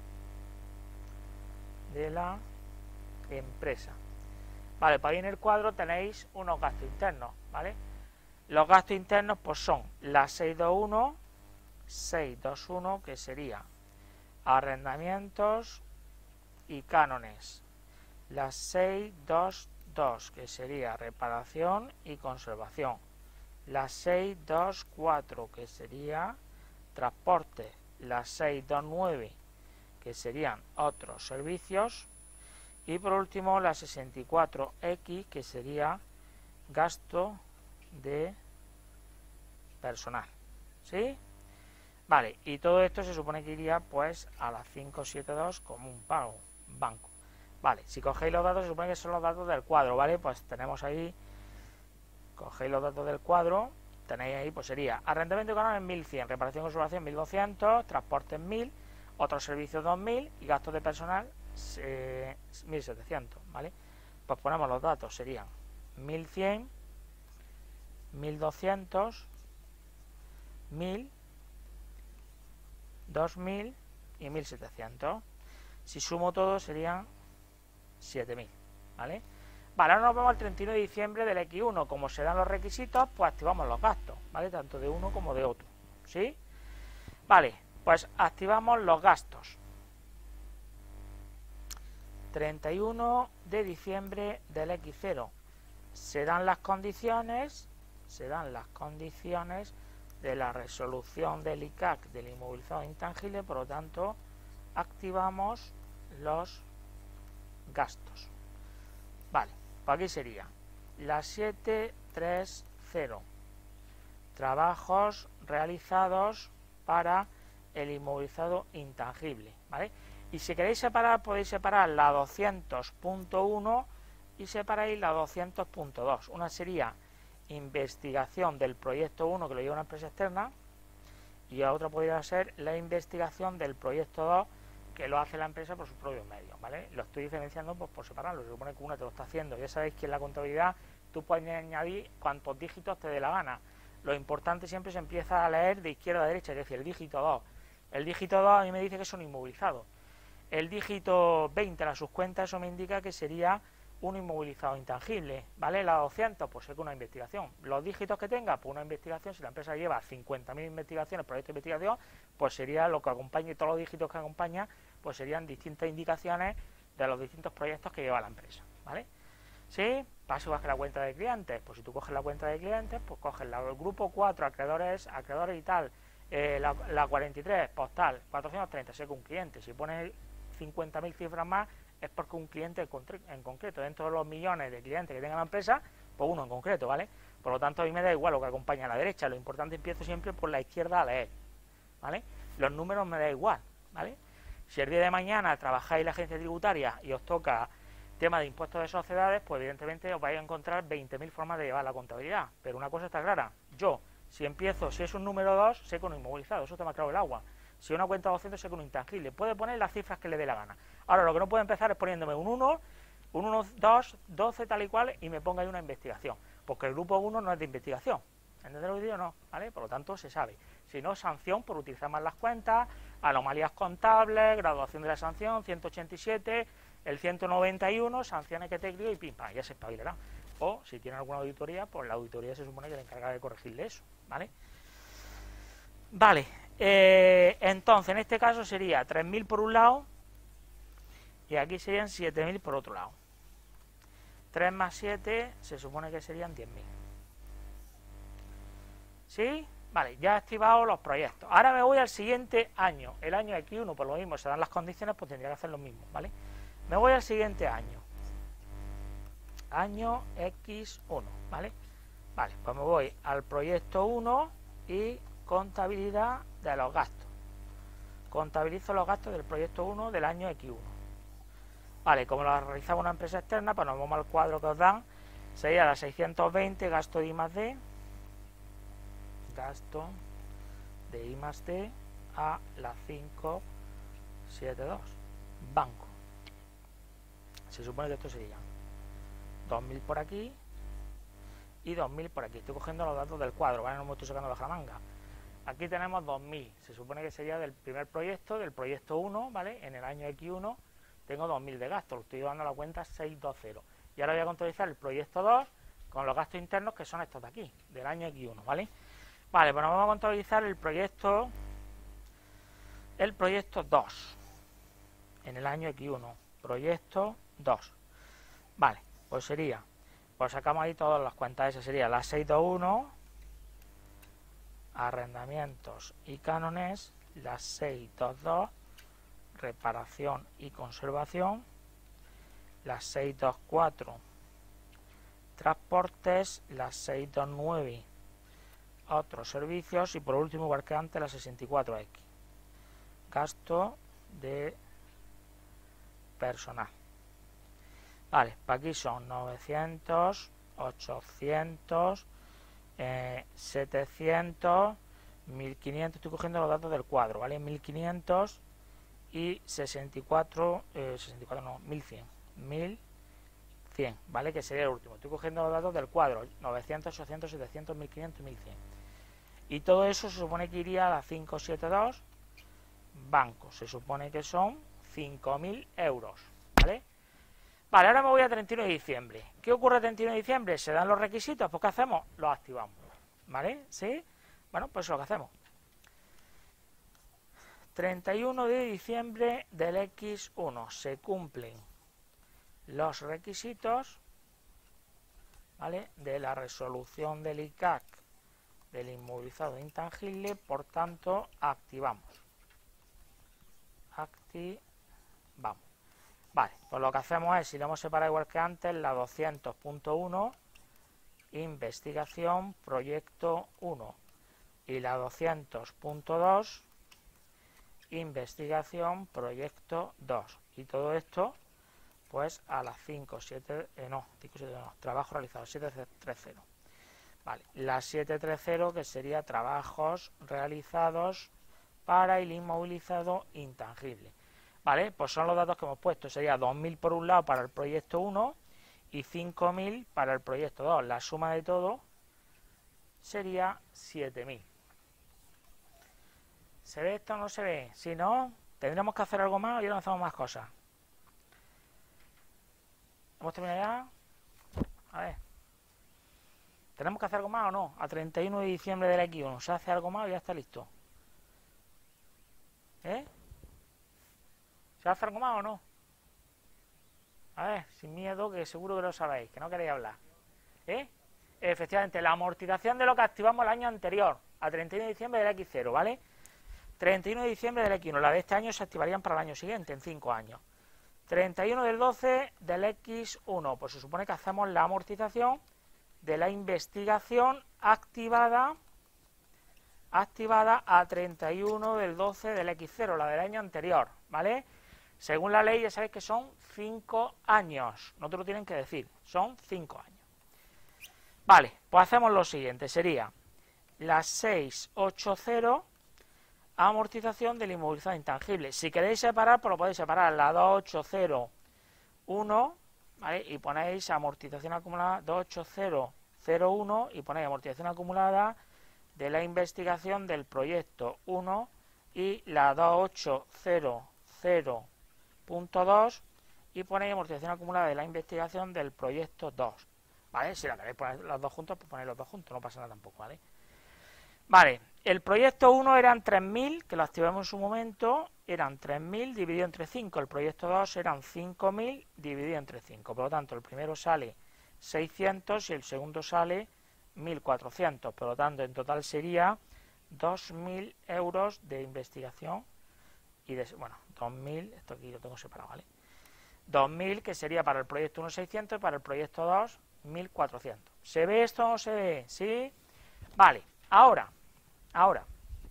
de la empresa. Vale, pues ahí en el cuadro tenéis unos gastos internos, ¿vale? Los gastos internos pues son la seis dos uno, seis dos uno, que sería arrendamientos y cánones. La seis dos dos, que sería reparación y conservación. La seis dos cuatro, que sería transporte. La seis dos nueve, que serían otros servicios. Y por último la sesenta y cuatro equis, que sería gasto de personal, ¿sí? Vale, y todo esto se supone que iría pues a la cinco siete dos como un pago, banco. Vale, si cogéis los datos, se supone que son los datos del cuadro, ¿vale? Pues tenemos ahí, cogéis los datos del cuadro, tenéis ahí, pues sería arrendamiento económico en mil cien, reparación y conservación mil doscientos, transporte en mil, otros servicios dos mil y gastos de personal Eh, mil setecientos, ¿vale? Pues ponemos los datos, serían mil cien, mil doscientos, mil, dos mil y mil setecientos. Si sumo todo serían siete mil, ¿vale? Vale, ahora nos vamos al treinta y uno de diciembre del equis uno. Como se dan los requisitos, pues activamos los gastos, ¿vale? Tanto de uno como de otro, ¿sí? Vale, pues activamos los gastos. treinta y uno de diciembre del equis cero. Se dan las condiciones, se dan las condiciones de la resolución del I C A C del inmovilizado intangible, por lo tanto, activamos los gastos. Vale, pues aquí sería la siete tres cero. Trabajos realizados para el inmovilizado intangible, ¿vale? Y si queréis separar, podéis separar la doscientos punto uno y separáis la doscientos punto dos. Una sería investigación del proyecto uno, que lo lleva una empresa externa, y a otra podría ser la investigación del proyecto dos, que lo hace la empresa por sus propios medios, ¿vale? Lo estoy diferenciando pues, por separarlo. Se supone que una te lo está haciendo. Ya sabéis que en la contabilidad tú puedes añadir cuantos dígitos te dé la gana. Lo importante siempre se empieza a leer de izquierda a derecha, es decir, el dígito dos. El dígito dos a mí me dice que son inmovilizados. El dígito veinte, la subcuenta, eso me indica que sería un inmovilizado intangible, ¿vale? La doscientos, pues es una investigación. Los dígitos que tenga, pues una investigación. Si la empresa lleva cincuenta mil investigaciones, proyectos de investigación, pues sería lo que acompañe, todos los dígitos que acompaña, pues serían distintas indicaciones de los distintos proyectos que lleva la empresa, ¿vale? ¿Sí? Paso igual que la cuenta de clientes. Pues si tú coges la cuenta de clientes, pues coges la, el grupo cuatro, acreedores, acreedores y tal, eh, la, la cuarenta y tres, postal, cuatrocientos treinta, sé que un cliente. Si pones cincuenta mil cifras más, es porque un cliente en concreto, dentro de los millones de clientes que tenga la empresa, pues uno en concreto, ¿vale? Por lo tanto, a mí me da igual lo que acompaña a la derecha, lo importante empiezo siempre por la izquierda a leer, ¿vale? Los números me da igual, ¿vale? Si el día de mañana trabajáis la agencia tributaria y os toca tema de impuestos de sociedades, pues evidentemente os vais a encontrar veinte mil formas de llevar la contabilidad, pero una cosa está clara, yo, si empiezo, si es un número dos, sé con un inmovilizado, eso te me ha claro el agua. Si una cuenta doscientos, sé con un intangible, puede poner las cifras que le dé la gana. Ahora, lo que no puede empezar es poniéndome un uno, un uno, dos, doce, tal y cual, y me ponga ahí una investigación, porque el grupo uno no es de investigación. ¿Entendéis lo que digo? No, ¿vale? Por lo tanto, se sabe. Si no, sanción por utilizar mal las cuentas, anomalías contables, graduación de la sanción, ciento ochenta y siete, el ciento noventa y uno, sanciones que te crío y pim, pam, ya se espabilará. O, si tienen alguna auditoría, pues la auditoría se supone que le encarga de corregirle eso, ¿vale? Vale, eh, entonces, en este caso sería tres mil por un lado, y aquí serían siete mil por otro lado. tres más siete se supone que serían diez mil. ¿Sí? Vale, ya he activado los proyectos. Ahora me voy al siguiente año. El año equis uno, por lo mismo, se dan las condiciones, pues tendría que hacer lo mismo, ¿vale? Me voy al siguiente año. Año equis uno, ¿vale? Vale, pues me voy al proyecto uno y contabilidad de los gastos. Contabilizo los gastos del proyecto uno del año equis uno. Vale, como lo realizaba una empresa externa, pues nos vamos al cuadro que os dan. Sería la seiscientos veinte, gasto de I más D. Gasto de I más D a la cinco siete dos. Banco. Se supone que esto sería dos mil por aquí y dos mil por aquí. Estoy cogiendo los datos del cuadro, ¿vale? No me estoy sacando la manga. Aquí tenemos dos mil. Se supone que sería del primer proyecto, del proyecto uno, ¿vale? En el año equis uno tengo dos mil de gastos. Lo estoy llevando a la cuenta seiscientos veinte. Y ahora voy a contabilizar el proyecto dos con los gastos internos, que son estos de aquí, del año equis uno, ¿vale? Vale, pues nos vamos a contabilizar el proyecto el proyecto dos en el año equis uno, proyecto dos. Vale, pues sería, pues sacamos ahí todas las cuentas. Esa sería la seiscientos veintiuno, arrendamientos y cánones, la seiscientos veintidós, reparación y conservación, la seiscientos veinticuatro, transportes, la seiscientos veintinueve, otros servicios, y por último, igual que antes, la sesenta y cuatro equis, gasto de personal. Vale, para aquí son novecientos, ochocientos, eh, setecientos, mil quinientos, estoy cogiendo los datos del cuadro, ¿vale? mil quinientos y sesenta y cuatro, eh, sesenta y cuatro no, mil cien, mil cien, ¿vale? Que sería el último. Estoy cogiendo los datos del cuadro, novecientos, ochocientos, setecientos, mil quinientos, mil cien. Y todo eso se supone que iría a la cinco siete dos, banco, se supone que son cinco mil euros, ¿vale? Vale, ahora me voy a treinta y uno de diciembre. ¿Qué ocurre el treinta y uno de diciembre? Se dan los requisitos, pues ¿qué hacemos? Los activamos, ¿vale? ¿Sí? Bueno, pues eso es lo que hacemos. treinta y uno de diciembre del equis uno, se cumplen los requisitos, ¿vale?, de la resolución del I C A C del inmovilizado intangible, por tanto, activamos. Activamos. Vale, pues lo que hacemos es, si lo hemos separado igual que antes, la doscientos punto uno, investigación, proyecto uno, y la doscientos punto dos, investigación, proyecto dos. Y todo esto, pues a las cinco, siete, eh, no, cinco, siete, no, trabajo realizado, siete treinta. Vale, la siete treinta, que sería trabajos realizados para el inmovilizado intangible. Vale, pues son los datos que hemos puesto. Sería dos mil por un lado para el proyecto uno y cinco mil para el proyecto dos. La suma de todo sería siete mil. ¿Se ve esto o no se ve? Si no, tendremos que hacer algo más y ahora hacemos más cosas. ¿Hemos terminado ya? A ver. ¿Tenemos que hacer algo más o no? A treinta y uno de diciembre del equis uno. ¿Se hace algo más y ya está listo? ¿Eh? ¿Se hace algo más o no? A ver, sin miedo, que seguro que lo sabéis, que no queréis hablar. ¿Eh? Efectivamente, la amortización de lo que activamos el año anterior, a treinta y uno de diciembre del equis cero, ¿vale? treinta y uno de diciembre del equis uno, la de este año se activarían para el año siguiente, en cinco años. treinta y uno del doce del equis uno, pues se supone que hacemos la amortización de la investigación activada activada a treinta y uno del doce del equis cero, la del año anterior, ¿vale? Según la ley ya sabéis que son cinco años, no te lo tienen que decir, son cinco años. Vale, pues hacemos lo siguiente, sería la seiscientos ochenta, amortización del inmovilizado intangible. Si queréis separar, pues lo podéis separar, la dos mil ochocientos uno, ¿vale? Y ponéis amortización acumulada dos mil ochocientos uno y ponéis amortización acumulada de la investigación del proyecto uno y la dos mil ochocientos punto dos y ponéis amortización acumulada de la investigación del proyecto dos, ¿vale? Si la queréis poner los dos juntos, pues ponéis los dos juntos, no pasa nada tampoco, ¿vale? Vale, el proyecto uno eran tres mil, que lo activamos en su momento, eran tres mil dividido entre cinco, el proyecto dos eran cinco mil dividido entre cinco, por lo tanto el primero sale seiscientos y el segundo sale mil cuatrocientos, por lo tanto en total sería dos mil euros de investigación y de, bueno, dos mil, esto aquí lo tengo separado, ¿vale? dos mil, que sería para el proyecto uno seiscientos y para el proyecto dos mil cuatrocientos. ¿Se ve esto o no se ve? ¿Sí? Vale, ahora, ahora,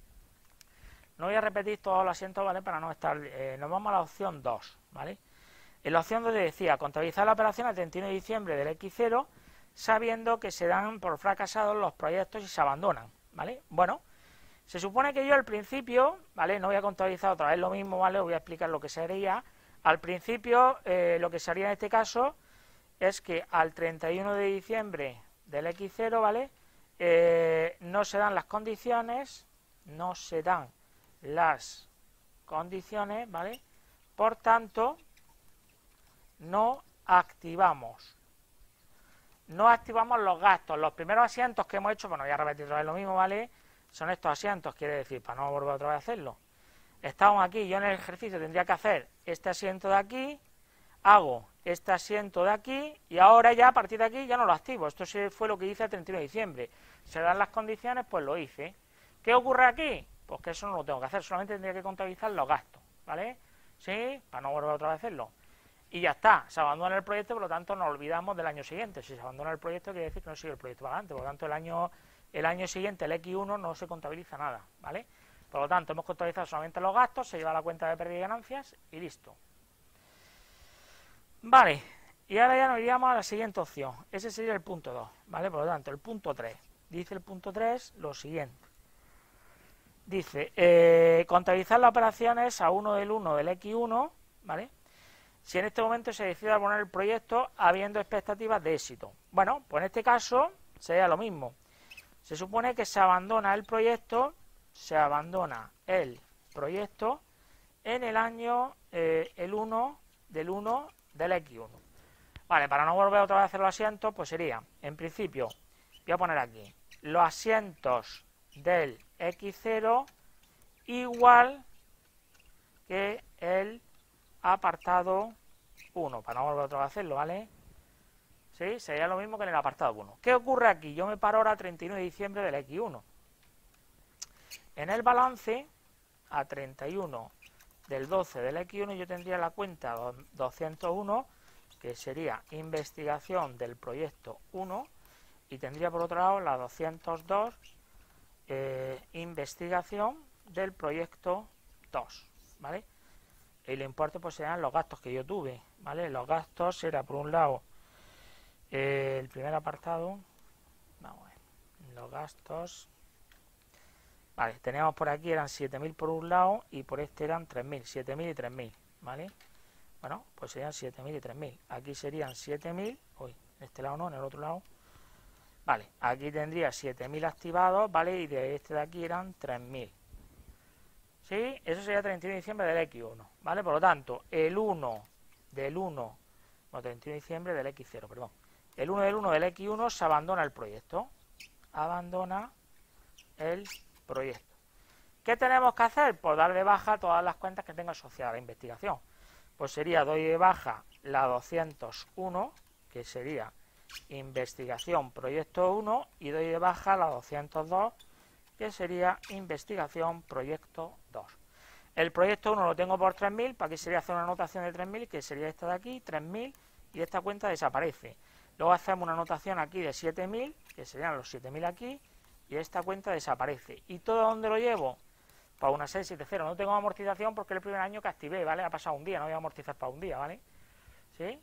no voy a repetir todos los asientos, ¿vale? Para no estar, eh, nos vamos a la opción dos, ¿vale? En la opción dos decía, contabilizar la operación a treinta y uno de diciembre del equis cero, sabiendo que se dan por fracasados los proyectos y se abandonan, ¿vale? Bueno, se supone que yo al principio, ¿vale? No voy a contabilizar otra vez lo mismo, ¿vale? Os voy a explicar lo que sería. Al principio, eh, lo que se haría en este caso es que al treinta y uno de diciembre del equis cero, ¿vale? Eh, no se dan las condiciones, no se dan las condiciones, ¿vale? Por tanto, no activamos. No activamos los gastos. Los primeros asientos que hemos hecho, bueno, voy a repetir otra vez lo mismo, ¿vale? Son estos asientos, quiere decir, para no volver otra vez a hacerlo. Estamos aquí, yo en el ejercicio tendría que hacer este asiento de aquí, hago este asiento de aquí y ahora ya a partir de aquí ya no lo activo. Esto fue lo que hice el treinta y uno de diciembre. Se dan las condiciones, pues lo hice. ¿Qué ocurre aquí? Pues que eso no lo tengo que hacer, solamente tendría que contabilizar los gastos, ¿vale? ¿Sí? Para no volver otra vez a hacerlo. Y ya está, se abandona el proyecto, por lo tanto nos olvidamos del año siguiente. Si se abandona el proyecto quiere decir que no sigue el proyecto para adelante, por lo tanto el año, el año siguiente, el equis uno, no se contabiliza nada, ¿vale? Por lo tanto, hemos contabilizado solamente los gastos, se lleva a la cuenta de pérdida y ganancias y listo. Vale, y ahora ya nos iríamos a la siguiente opción. Ese sería el punto dos, ¿vale? Por lo tanto, el punto tres. Dice el punto tres lo siguiente. Dice, eh, contabilizar las operaciones a uno del uno del equis uno, ¿vale? Si en este momento se decide abonar el proyecto habiendo expectativas de éxito. Bueno, pues en este caso sería lo mismo. Se supone que se abandona el proyecto, se abandona el proyecto en el año eh, el uno del uno del equis uno. Vale, para no volver otra vez a hacer los asientos, pues sería, en principio, voy a poner aquí, los asientos del equis cero igual que el apartado uno, para no volver otra vez a hacerlo, ¿vale? ¿Sí? Sería lo mismo que en el apartado uno. ¿Qué ocurre aquí? Yo me paro ahora a treinta y uno de diciembre del equis uno. En el balance, a treinta y uno del doce del equis uno, yo tendría la cuenta doscientos uno, que sería investigación del proyecto uno, y tendría por otro lado la doscientos dos, eh, investigación del proyecto dos, ¿vale? El importe pues serán los gastos que yo tuve, ¿vale? Los gastos será por un lado eh, el primer apartado, vamos a ver, los gastos, vale, teníamos por aquí eran siete mil por un lado y por este eran tres mil, siete mil y tres mil, ¿vale? Bueno, pues serían siete mil y tres mil, aquí serían siete mil, uy, en este lado no, en el otro lado, vale, aquí tendría siete mil activados, ¿vale? Y de este de aquí eran tres mil. ¿Sí? Eso sería treinta y uno de diciembre del equis uno, ¿vale? Por lo tanto, el uno del uno, no, treinta y uno de diciembre del equis cero, perdón. El uno del uno del equis uno se abandona el proyecto. Abandona el proyecto. ¿Qué tenemos que hacer? Pues dar de baja todas las cuentas que tenga asociada a la investigación. Pues sería, doy de baja la doscientos uno, que sería investigación proyecto uno, y doy de baja la doscientos dos, que sería investigación proyecto dos. El proyecto uno lo tengo por tres mil, para que sería hacer una anotación de tres mil, que sería esta de aquí, tres mil, y esta cuenta desaparece. Luego hacemos una anotación aquí de siete mil, que serían los siete mil aquí, y esta cuenta desaparece. ¿Y todo dónde lo llevo? Para una seis siete cero. No tengo amortización porque es el primer año que activé, ¿vale? Ha pasado un día, no voy a amortizar para un día, ¿vale? ¿Sí?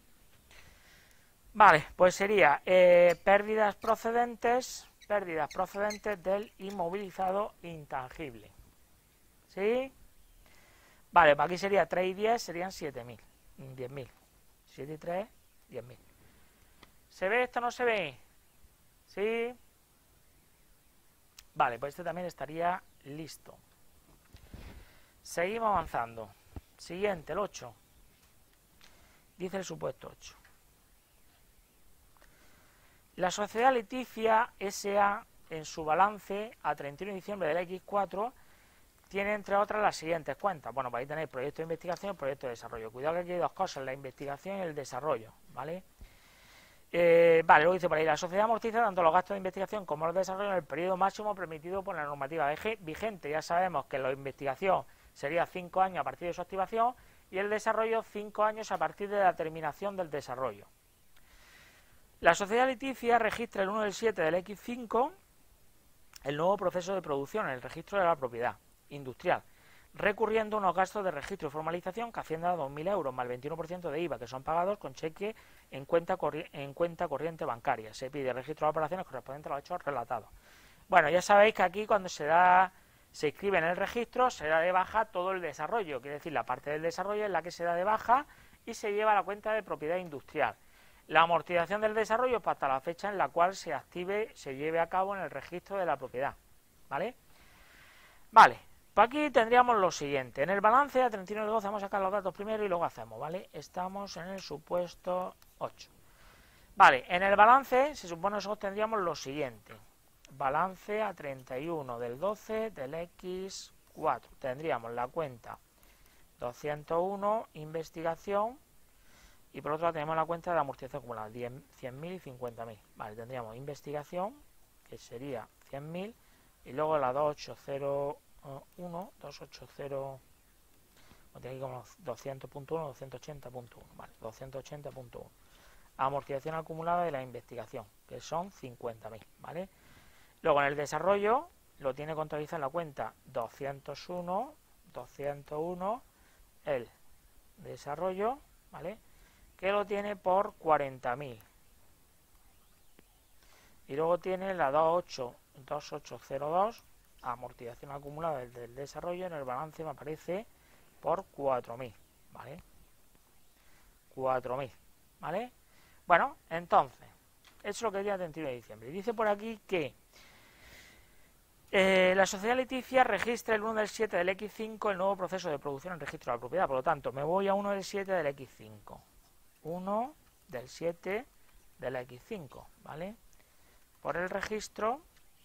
Vale, pues sería eh, pérdidas procedentes... pérdidas procedentes del inmovilizado intangible. ¿Sí? Vale, pues aquí sería tres y diez, serían siete mil, diez mil. siete y tres, diez mil. ¿Se ve esto o no se ve? ¿Sí? Vale, pues este también estaría listo. Seguimos avanzando. Siguiente, el ocho. Dice el supuesto ocho. La sociedad Leticia S A en su balance a treinta y uno de diciembre del equis cuatro tiene entre otras las siguientes cuentas. Bueno, pues ahí tenéis proyecto de investigación y proyecto de desarrollo. Cuidado que aquí hay dos cosas, la investigación y el desarrollo, ¿vale? Eh, vale, luego dice por ahí, la sociedad amortiza tanto los gastos de investigación como los de desarrollo en el periodo máximo permitido por la normativa vigente. Ya sabemos que la investigación sería cinco años a partir de su activación y el desarrollo cinco años a partir de la terminación del desarrollo. La sociedad Leticia registra el uno del siete del equis cinco el nuevo proceso de producción en el registro de la propiedad industrial, recurriendo a unos gastos de registro y formalización que ascienden a dos mil euros más el veintiuno por ciento de I V A, que son pagados con cheque en cuenta, en cuenta corriente bancaria. Se pide registro de operaciones correspondientes a los hechos relatados. Bueno, ya sabéis que aquí cuando se da, se inscribe en el registro, se da de baja todo el desarrollo, quiere decir la parte del desarrollo es la que se da de baja y se lleva a la cuenta de propiedad industrial. La amortización del desarrollo es hasta la fecha en la cual se active, se lleve a cabo en el registro de la propiedad, ¿vale? Vale, pues aquí tendríamos lo siguiente. En el balance a treinta y uno de doce vamos a sacar los datos primero y luego hacemos, ¿vale? Estamos en el supuesto ocho. Vale, en el balance se supone que nosotros tendríamos lo siguiente. Balance a treinta y uno del doce del equis cuatro. Tendríamos la cuenta doscientos uno, investigación. Y por otro lado tenemos la cuenta de la amortización acumulada, cien mil y cincuenta mil. Vale, tendríamos investigación, que sería cien mil, y luego la doscientos ochenta, doscientos ochenta, bueno, tiene aquí como doscientos punto uno, doscientos ochenta punto uno, vale, doscientos ochenta punto uno. Amortización acumulada de la investigación, que son cincuenta mil, ¿vale? Luego en el desarrollo lo tiene contabilizado en la cuenta doscientos uno, doscientos uno, el desarrollo, ¿vale? Que lo tiene por cuarenta mil. Y luego tiene la veintiocho mil ochocientos dos, amortización acumulada del, del desarrollo, en el balance me aparece por cuatro mil, ¿vale? cuatro mil, ¿vale? Bueno, entonces, eso es lo que diría el treinta y uno de diciembre. Y dice por aquí que eh, la sociedad Leticia registra el uno del siete del equis cinco el nuevo proceso de producción en registro de la propiedad. Por lo tanto, me voy a uno del siete del equis cinco. uno del siete del equis cinco, ¿vale? Por el registro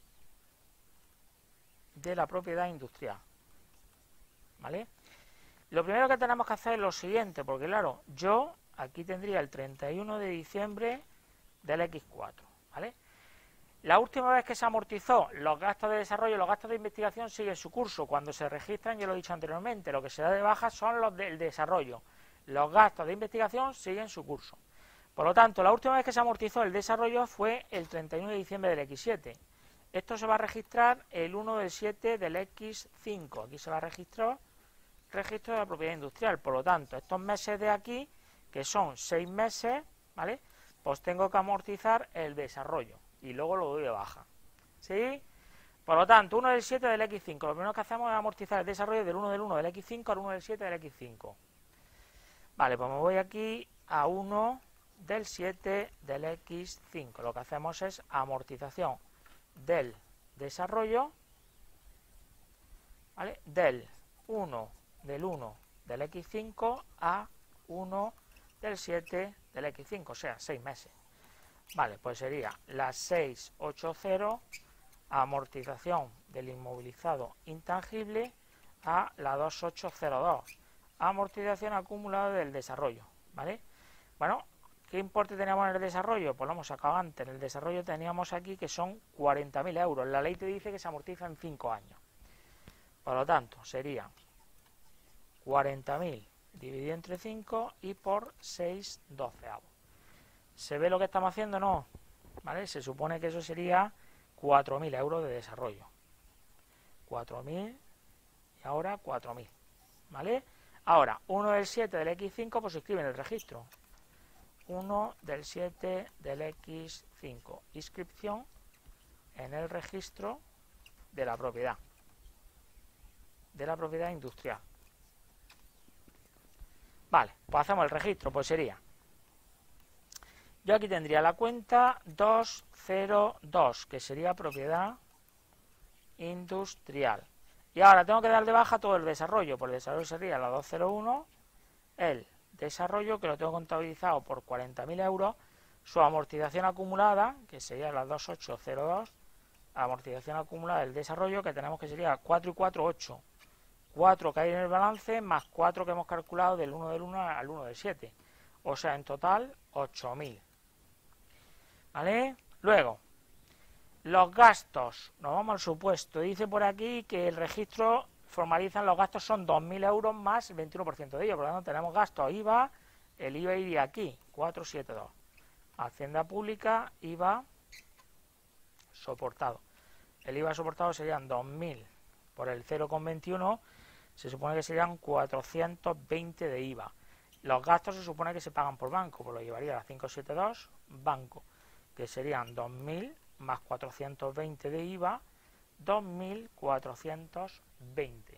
de la propiedad industrial, ¿vale? Lo primero que tenemos que hacer es lo siguiente, porque claro, yo aquí tendría el treinta y uno de diciembre del equis cuatro, ¿vale? La última vez que se amortizó los gastos de desarrollo, los gastos de investigación siguen su curso. Cuando se registran, ya lo he dicho anteriormente, lo que se da de baja son los del desarrollo. Los gastos de investigación siguen su curso. Por lo tanto, la última vez que se amortizó el desarrollo fue el treinta y uno de diciembre del equis siete. Esto se va a registrar el uno del siete del equis cinco. Aquí se va a registrar registro de la propiedad industrial. Por lo tanto, estos meses de aquí, que son seis meses, ¿vale? Pues tengo que amortizar el desarrollo. Y luego lo doy de baja, ¿sí? Por lo tanto, uno del siete del equis cinco. Lo primero que hacemos es amortizar el desarrollo del uno del uno del equis cinco al uno del siete del equis cinco. Vale, pues me voy aquí a uno del siete del equis cinco. Lo que hacemos es amortización del desarrollo, ¿vale? Del uno del uno del equis cinco a uno del siete del equis cinco, o sea, seis meses. Vale, pues sería la seiscientos ochenta, amortización del inmovilizado intangible, a la dos mil ochocientos dos, amortización acumulada del desarrollo, ¿vale? Bueno, ¿qué importe teníamos en el desarrollo? Pues lo hemos sacado antes. En el desarrollo teníamos aquí que son cuarenta mil euros. La ley te dice que se amortiza en cinco años. Por lo tanto, sería cuarenta mil dividido entre cinco y por seis doceavos. ¿Se ve lo que estamos haciendo? No, ¿vale? Se supone que eso sería cuatro mil euros de desarrollo. cuatro mil y ahora cuatro mil, ¿vale? Ahora, uno del siete del equis cinco, pues se inscribe en el registro. uno del siete del equis cinco. Inscripción en el registro de la propiedad. De la propiedad industrial. Vale, pues hacemos el registro, pues sería... Yo aquí tendría la cuenta doscientos dos, que sería propiedad industrial. Y ahora tengo que dar de baja todo el desarrollo. Por el desarrollo sería la doscientos uno, el desarrollo, que lo tengo contabilizado por cuarenta mil euros, su amortización acumulada, que sería la dos mil ochocientos dos, amortización acumulada del desarrollo, que tenemos que sería cuatro y cuatro, ocho. cuatro que hay en el balance, más cuatro que hemos calculado del uno del uno al uno del siete. O sea, en total, ocho mil. ¿Vale? Luego, los gastos. Nos vamos al supuesto. Dice por aquí que el registro formalizan los gastos son dos mil euros más el veintiuno por ciento de ellos. Por lo tanto, tenemos gastos I V A. El I V A iría aquí, cuatrocientos setenta y dos. Hacienda pública, I V A soportado. El I V A soportado serían dos mil por el cero coma veintiuno. Se supone que serían cuatrocientos veinte de I V A. Los gastos se supone que se pagan por banco, pues lo llevaría a quinientos setenta y dos, banco, que serían dos mil más cuatrocientos veinte de I V A, dos mil cuatrocientos veinte.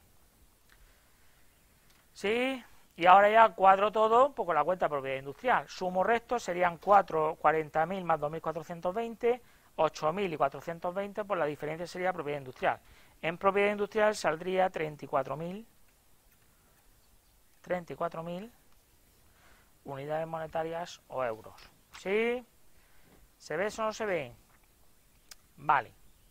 ¿Sí? Y ahora ya cuadro todo pues con la cuenta de propiedad industrial. Sumo resto serían cuarenta mil más dos mil cuatrocientos veinte, ocho mil y cuatrocientos veinte, pues la diferencia sería propiedad industrial. En propiedad industrial saldría treinta y cuatro mil unidades monetarias o euros. ¿Sí? ¿Se ve eso o no se ve? Vale.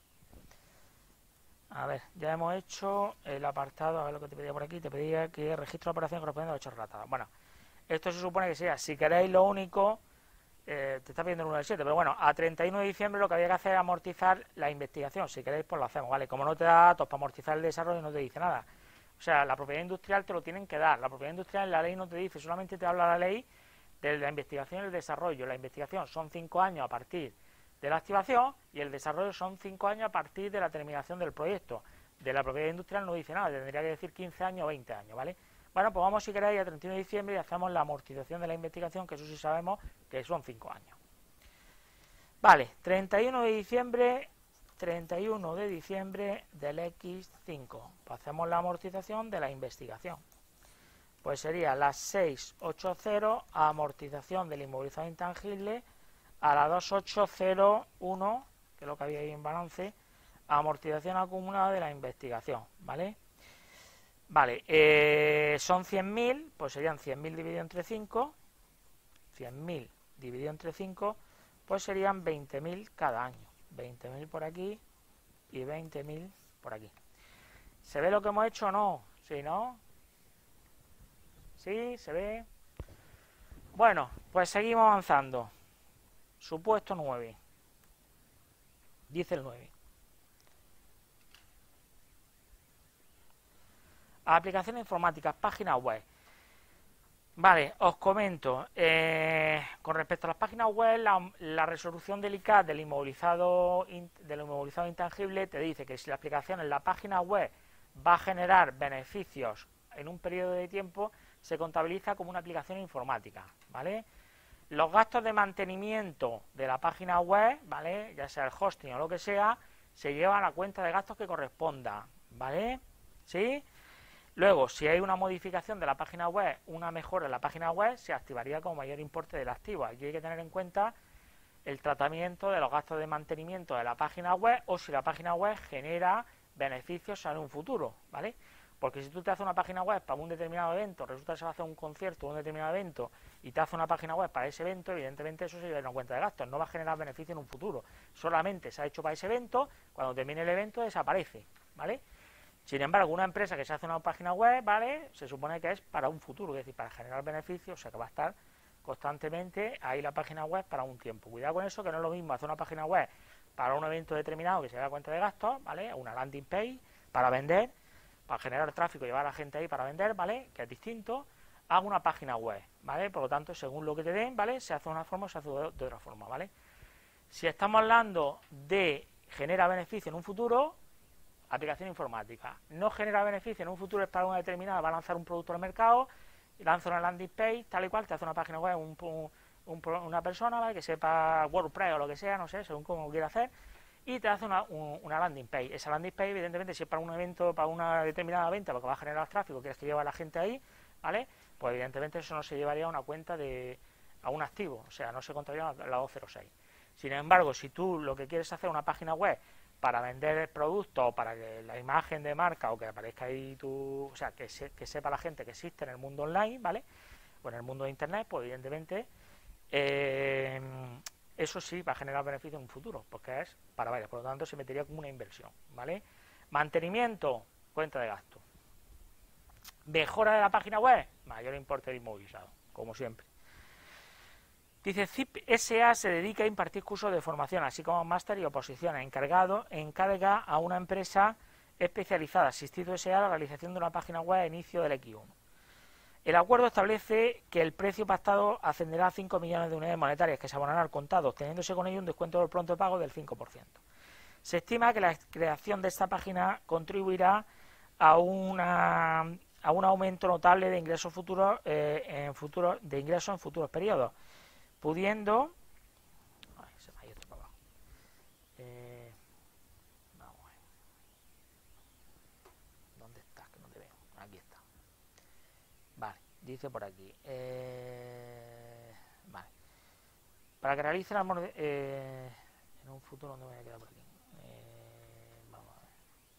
A ver, ya hemos hecho el apartado, a ver lo que te pedía por aquí, te pedía que registro de operación correspondiente a los hechos relatados. Bueno, esto se supone que sea, si queréis lo único, eh, te está pidiendo el uno del siete, pero bueno, a treinta y uno de diciembre lo que había que hacer es amortizar la investigación, si queréis pues lo hacemos, ¿vale? Como no te da datos para amortizar el desarrollo, no te dice nada. O sea, la propiedad industrial te lo tienen que dar, la propiedad industrial en la ley no te dice, solamente te habla la ley de la investigación y el desarrollo. La investigación son cinco años a partir de la activación y el desarrollo son cinco años a partir de la terminación del proyecto. De la propiedad industrial no dice nada, tendría que decir quince años o veinte años, ¿vale? Bueno, pues vamos si queréis a treinta y uno de diciembre y hacemos la amortización de la investigación, que eso sí sabemos que son cinco años. Vale, treinta y uno de diciembre, treinta y uno de diciembre del equis cinco. Pues hacemos la amortización de la investigación. Pues sería la seiscientos ochenta, amortización del inmovilizado intangible, a la dos mil ochocientos uno, que es lo que había ahí en balance, amortización acumulada de la investigación, ¿vale? Vale, eh, son cien mil, pues serían cien mil dividido entre cinco, cien mil dividido entre cinco, pues serían veinte mil cada año, veinte mil por aquí y veinte mil por aquí. ¿Se ve lo que hemos hecho o no? ¿Sí, no? ¿Sí? ¿Se ve? Bueno, pues seguimos avanzando. Supuesto nueve. Dice el nueve. Aplicaciones informáticas, páginas web. Vale, os comento. Eh, con respecto a las páginas web, la, la resolución del I C A D del inmovilizado, del inmovilizado intangible te dice que si la aplicación en la página web va a generar beneficios en un periodo de tiempo, se contabiliza como una aplicación informática, ¿vale? Los gastos de mantenimiento de la página web, ¿vale? Ya sea el hosting o lo que sea, se llevan a la cuenta de gastos que corresponda, ¿vale? ¿Sí? Luego, si hay una modificación de la página web, una mejora en la página web, se activaría como mayor importe del activo. Aquí hay que tener en cuenta el tratamiento de los gastos de mantenimiento de la página web o si la página web genera beneficios en un futuro, ¿vale? Porque si tú te haces una página web para un determinado evento, resulta que se va a hacer un concierto o un determinado evento y te hace una página web para ese evento, evidentemente eso se lleva en una cuenta de gastos, no va a generar beneficio en un futuro. Solamente se ha hecho para ese evento, cuando termine el evento desaparece, ¿vale? Sin embargo, una empresa que se hace una página web, ¿vale? Se supone que es para un futuro, es decir, para generar beneficios, o sea que va a estar constantemente ahí la página web para un tiempo. Cuidado con eso, que no es lo mismo hacer una página web para un evento determinado que se lleva a cuenta de gastos, ¿vale? Una landing page para vender, para generar tráfico y llevar a la gente ahí para vender, ¿vale? Que es distinto a una página web, ¿vale? Por lo tanto, según lo que te den, ¿vale? Se hace de una forma o se hace de otra forma, ¿vale? Si estamos hablando de genera beneficio en un futuro, aplicación informática. No genera beneficio en un futuro, es para una determinada, va a lanzar un producto al mercado, lanza una landing page, tal y cual, te hace una página web, un, un, un, una persona, ¿vale? Que sepa WordPress o lo que sea, no sé, según como quiera hacer, y te hace una, un, una landing page. Esa landing page, evidentemente, si es para un evento, para una determinada venta, porque va a generar tráfico, quieres que lleve a la gente ahí, ¿vale? Pues evidentemente eso no se llevaría a una cuenta de, a un activo, o sea, no se contaría la O cero seis. Sin embargo, si tú lo que quieres hacer una página web para vender el producto o para que la imagen de marca o que aparezca ahí tu, o sea, que, se, que sepa la gente que existe en el mundo online, ¿vale? O en el mundo de internet, pues evidentemente eh, eso sí va a generar beneficio en un futuro, porque es para varias, por lo tanto se metería como una inversión, ¿vale? Mantenimiento, cuenta de gasto. Mejora de la página web, mayor importe de inmovilizado, como siempre. Dice, C I P S A se dedica a impartir cursos de formación, así como máster y oposiciones, encargado, encarga a una empresa especializada, Asistido S A, la realización de una página web a inicio del equis uno. El acuerdo establece que el precio pactado ascenderá a cinco millones de unidades monetarias que se abonarán al contado, obteniéndose con ello un descuento del pronto pago del cinco por ciento. Se estima que la creación de esta página contribuirá a una a un aumento notable de ingresos futuros eh, en futuros de ingresos en futuros periodos, pudiendo ay, se me ha ido para abajo. Eh, vamos a ver. ¿Dónde estás? Que no te veo. Aquí está. Vale, dice por aquí. Eh, vale. Para que realice la eh, en un futuro, ¿dónde me voy a quedar por aquí? Eh, vamos a ver.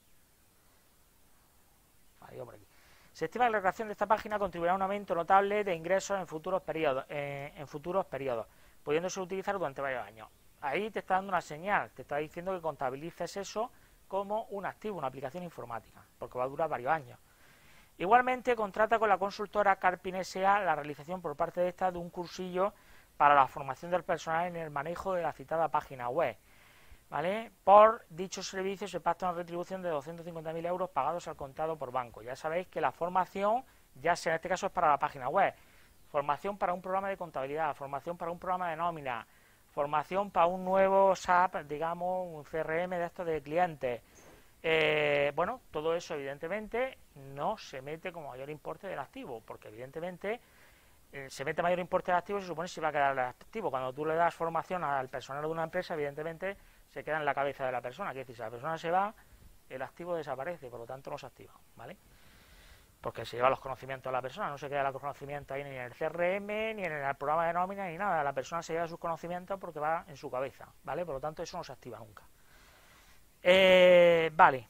Vale, yo por aquí. Se estima que la creación de esta página contribuirá a un aumento notable de ingresos en futuros periodos, eh, en futuros periodos, pudiéndose utilizar durante varios años. Ahí te está dando una señal, te está diciendo que contabilices eso como un activo, una aplicación informática, porque va a durar varios años. Igualmente contrata con la consultora Carpin S A la realización por parte de esta de un cursillo para la formación del personal en el manejo de la citada página web. ¿Vale? Por dichos servicios se pacta una retribución de doscientos cincuenta mil euros pagados al contado por banco. Ya sabéis que la formación, ya sea en este caso es para la página web, formación para un programa de contabilidad, formación para un programa de nómina, formación para un nuevo S A P, digamos, un C R M de estos de clientes. Eh, bueno, todo eso evidentemente no se mete como mayor importe del activo, porque evidentemente eh, se mete mayor importe del activo y se supone que se va a quedar el activo. Cuando tú le das formación al personal de una empresa, evidentemente se queda en la cabeza de la persona, que es decir, si la persona se va, el activo desaparece, por lo tanto no se activa, ¿vale? Porque se lleva los conocimientos de la persona, no se queda los conocimientos ahí ni en el C R M, ni en el programa de nómina, ni nada, la persona se lleva sus conocimientos porque va en su cabeza, ¿vale? Por lo tanto eso no se activa nunca. Eh, vale.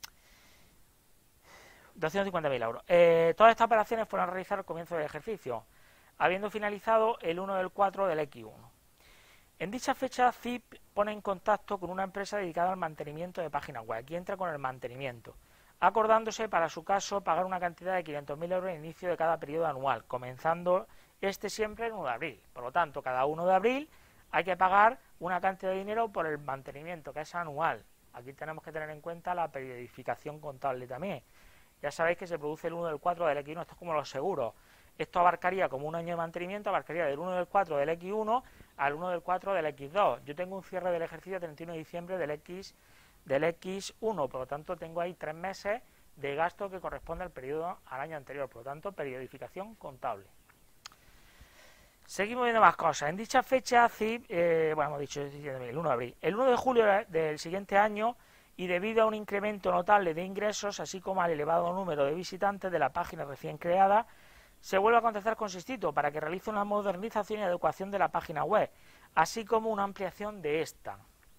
doscientos cincuenta mil euros. Eh, todas estas operaciones fueron realizadas al comienzo del ejercicio, habiendo finalizado el uno del cuatro del equis uno. En dicha fecha, C I P pone en contacto con una empresa dedicada al mantenimiento de páginas web. Aquí entra con el mantenimiento, acordándose para su caso pagar una cantidad de quinientos mil euros al inicio de cada periodo anual, comenzando este siempre el uno de abril. Por lo tanto, cada uno de abril hay que pagar una cantidad de dinero por el mantenimiento, que es anual. Aquí tenemos que tener en cuenta la periodificación contable también. Ya sabéis que se produce el uno del cuatro del equis uno, esto es como los seguros. Esto abarcaría como un año de mantenimiento, abarcaría del uno del cuatro del equis uno al uno del cuatro del equis dos. Yo tengo un cierre del ejercicio treinta y uno de diciembre del X, del equis uno, por lo tanto tengo ahí tres meses de gasto que corresponde al periodo al año anterior, por lo tanto periodificación contable. Seguimos viendo más cosas. En dicha fecha, C I P, eh, bueno, hemos dicho el uno de abril, el uno de julio del siguiente año, y debido a un incremento notable de ingresos, así como al elevado número de visitantes de la página recién creada, se vuelve a contactar con Sestito para que realice una modernización y adecuación de la página web, así como una ampliación de esta.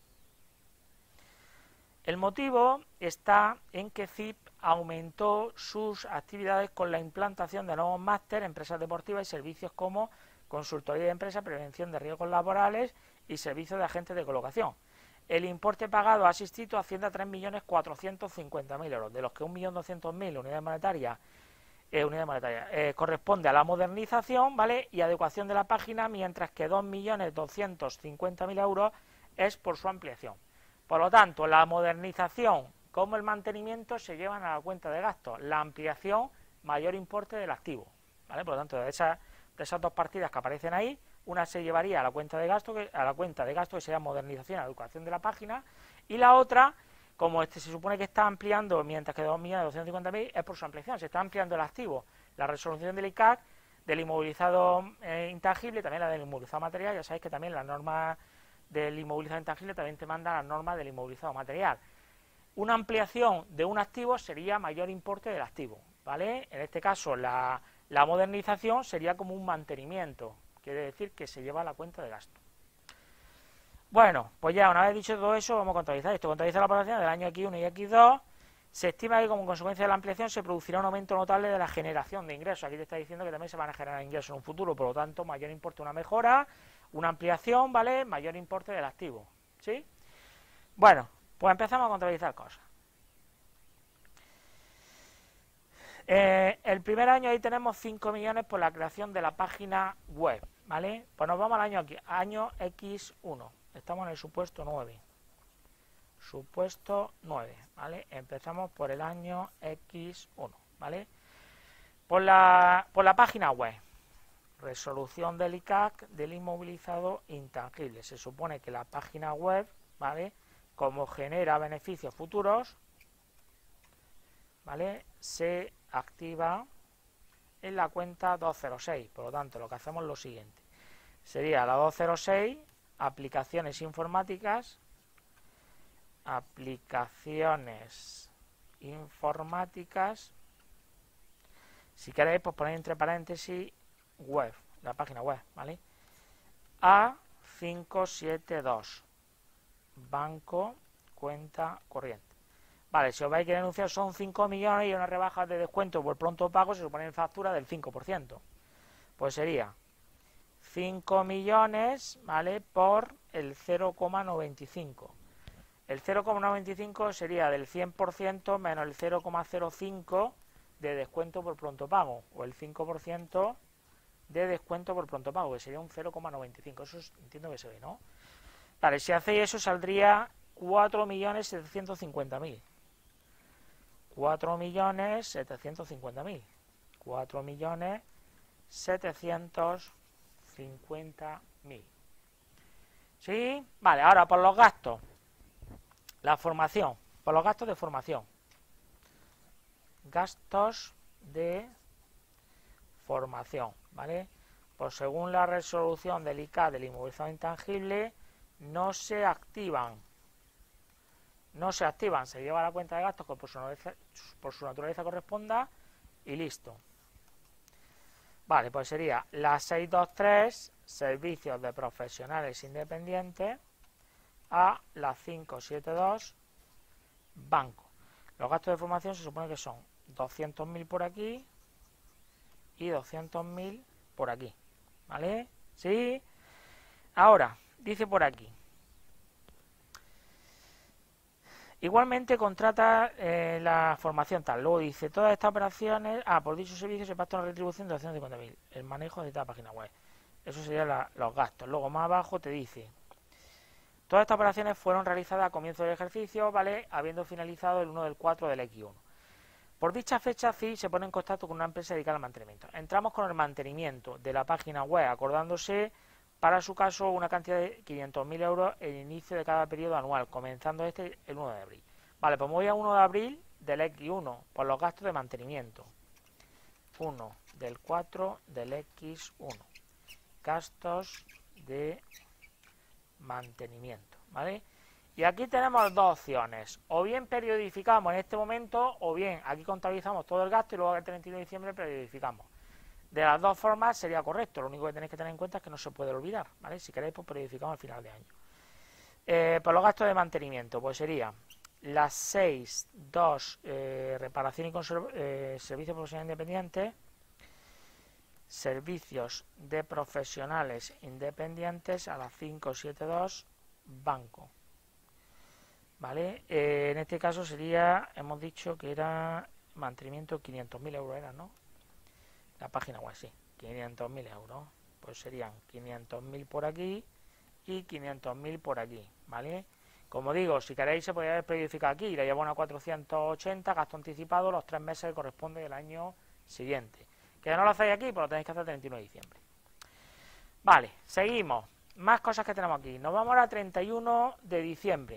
El motivo está en que C I P aumentó sus actividades con la implantación de nuevos máster, empresas deportivas y servicios como consultoría de empresas, prevención de riesgos laborales y servicios de agentes de colocación. El importe pagado a Sestito asciende a tres millones cuatrocientos cincuenta mil euros, de los que un millón doscientos mil unidades monetarias, eh, unidades monetarias eh, corresponde a la modernización, ¿vale?, y adecuación de la página, mientras que dos millones doscientos cincuenta mil euros es por su ampliación. Por lo tanto, la modernización como el mantenimiento se llevan a la cuenta de gastos, la ampliación, mayor importe del activo, ¿vale? Por lo tanto, de esas, de esas dos partidas que aparecen ahí, una se llevaría a la cuenta de gasto, que, a la cuenta de gasto que sería modernización y adecuación de la página, y la otra, como este se supone que está ampliando, mientras que dos millones doscientos cincuenta mil es por su ampliación, se está ampliando el activo, la resolución del I C A C, del inmovilizado eh, intangible, también la del inmovilizado material. Ya sabéis que también la norma del inmovilizado intangible también te manda las normas del inmovilizado material. Una ampliación de un activo sería mayor importe del activo, ¿vale? En este caso la, la modernización sería como un mantenimiento, quiere decir que se lleva a la cuenta de gasto. Bueno, pues ya una vez dicho todo eso, vamos a contabilizar esto. Contabiliza la operación del año equis uno y equis dos. Se estima que como consecuencia de la ampliación se producirá un aumento notable de la generación de ingresos. Aquí te está diciendo que también se van a generar ingresos en un futuro, por lo tanto, mayor importe una mejora, una ampliación, ¿vale? Mayor importe del activo, ¿sí? Bueno, pues empezamos a contabilizar cosas. Eh, el primer año ahí tenemos cinco millones por la creación de la página web, ¿vale? Pues nos vamos al año aquí, año equis uno. Estamos en el supuesto nueve. Supuesto nueve, ¿vale? Empezamos por el año equis uno, ¿vale? Por la, por la página web. Resolución del I C A C del inmovilizado intangible. Se supone que la página web, ¿vale?, como genera beneficios futuros, ¿vale?, se activa en la cuenta doscientos seis. Por lo tanto, lo que hacemos es lo siguiente. Sería la doscientos seis, aplicaciones informáticas, aplicaciones informáticas, si queréis, pues ponéis entre paréntesis web, la página web, ¿vale? A quinientos setenta y dos, banco, cuenta corriente. Vale, si os vais a querer denunciar son cinco millones y una rebaja de descuento por pronto pago se supone en factura del cinco por ciento. Pues sería cinco millones, ¿vale?, por el cero coma noventa y cinco. El cero coma noventa y cinco sería del cien por ciento menos el cero coma cero cinco de descuento por pronto pago, o el cinco por ciento de descuento por pronto pago, que sería un cero coma noventa y cinco. Eso es, entiendo que se ve, ¿no? Vale, si hacéis eso saldría cuatro millones setecientos cincuenta mil. cuatro millones setecientos cincuenta mil. cuatro millones setecientos cincuenta mil. ¿Sí? Vale, ahora por los gastos. La formación, por los gastos de formación. Gastos de formación, ¿vale? Pues según la resolución del I C A del inmovilizado intangible, no se activan. No se activan, se lleva a la cuenta de gastos que por su naturaleza, por su naturaleza corresponda y listo. Vale, pues sería la seiscientos veintitrés, servicios de profesionales independientes, a la quinientos setenta y dos, banco. Los gastos de formación se supone que son doscientos mil por aquí y doscientos mil por aquí, ¿vale? ¿Sí? Ahora, dice por aquí, Igualmente contrata eh, la formación tal. Luego dice, todas estas operaciones, ah, por dicho servicio se pacta una retribución de doscientos cincuenta mil. El manejo de esta página web. Eso serían la, los gastos. Luego más abajo te dice, todas estas operaciones fueron realizadas a comienzo del ejercicio, ¿vale? Habiendo finalizado el uno del cuatro del equis uno. Por dicha fecha, C I se pone en contacto con una empresa dedicada al mantenimiento. Entramos con el mantenimiento de la página web, acordándose, para su caso, una cantidad de quinientos mil euros en inicio de cada periodo anual, comenzando este el uno de abril. Vale, pues me voy a uno de abril del equis uno, por los gastos de mantenimiento. uno del cuatro del equis uno. Gastos de mantenimiento, ¿vale? Y aquí tenemos dos opciones, o bien periodificamos en este momento, o bien aquí contabilizamos todo el gasto y luego el treinta y uno de diciembre periodificamos. De las dos formas sería correcto, lo único que tenéis que tener en cuenta es que no se puede olvidar, ¿vale? Si queréis, pues periodificamos al final de año. Eh, por los gastos de mantenimiento, pues sería las seis, dos, eh, reparación y eh, servicios profesionales independientes, servicios de profesionales independientes a las cinco, siete, dos, banco. ¿Vale? Eh, en este caso sería, hemos dicho que era mantenimiento quinientos mil euros, era, ¿no? La página web, sí, quinientos mil euros. Pues serían quinientos mil por aquí y quinientos mil por aquí, ¿vale? Como digo, si queréis se podría haber periodificado aquí, le llevo a cuatrocientos ochenta, gasto anticipado, los tres meses que corresponde del año siguiente. Que no lo hacéis aquí, pues lo tenéis que hacer el treinta y uno de diciembre. Vale, seguimos. Más cosas que tenemos aquí. Nos vamos a treinta y uno de diciembre.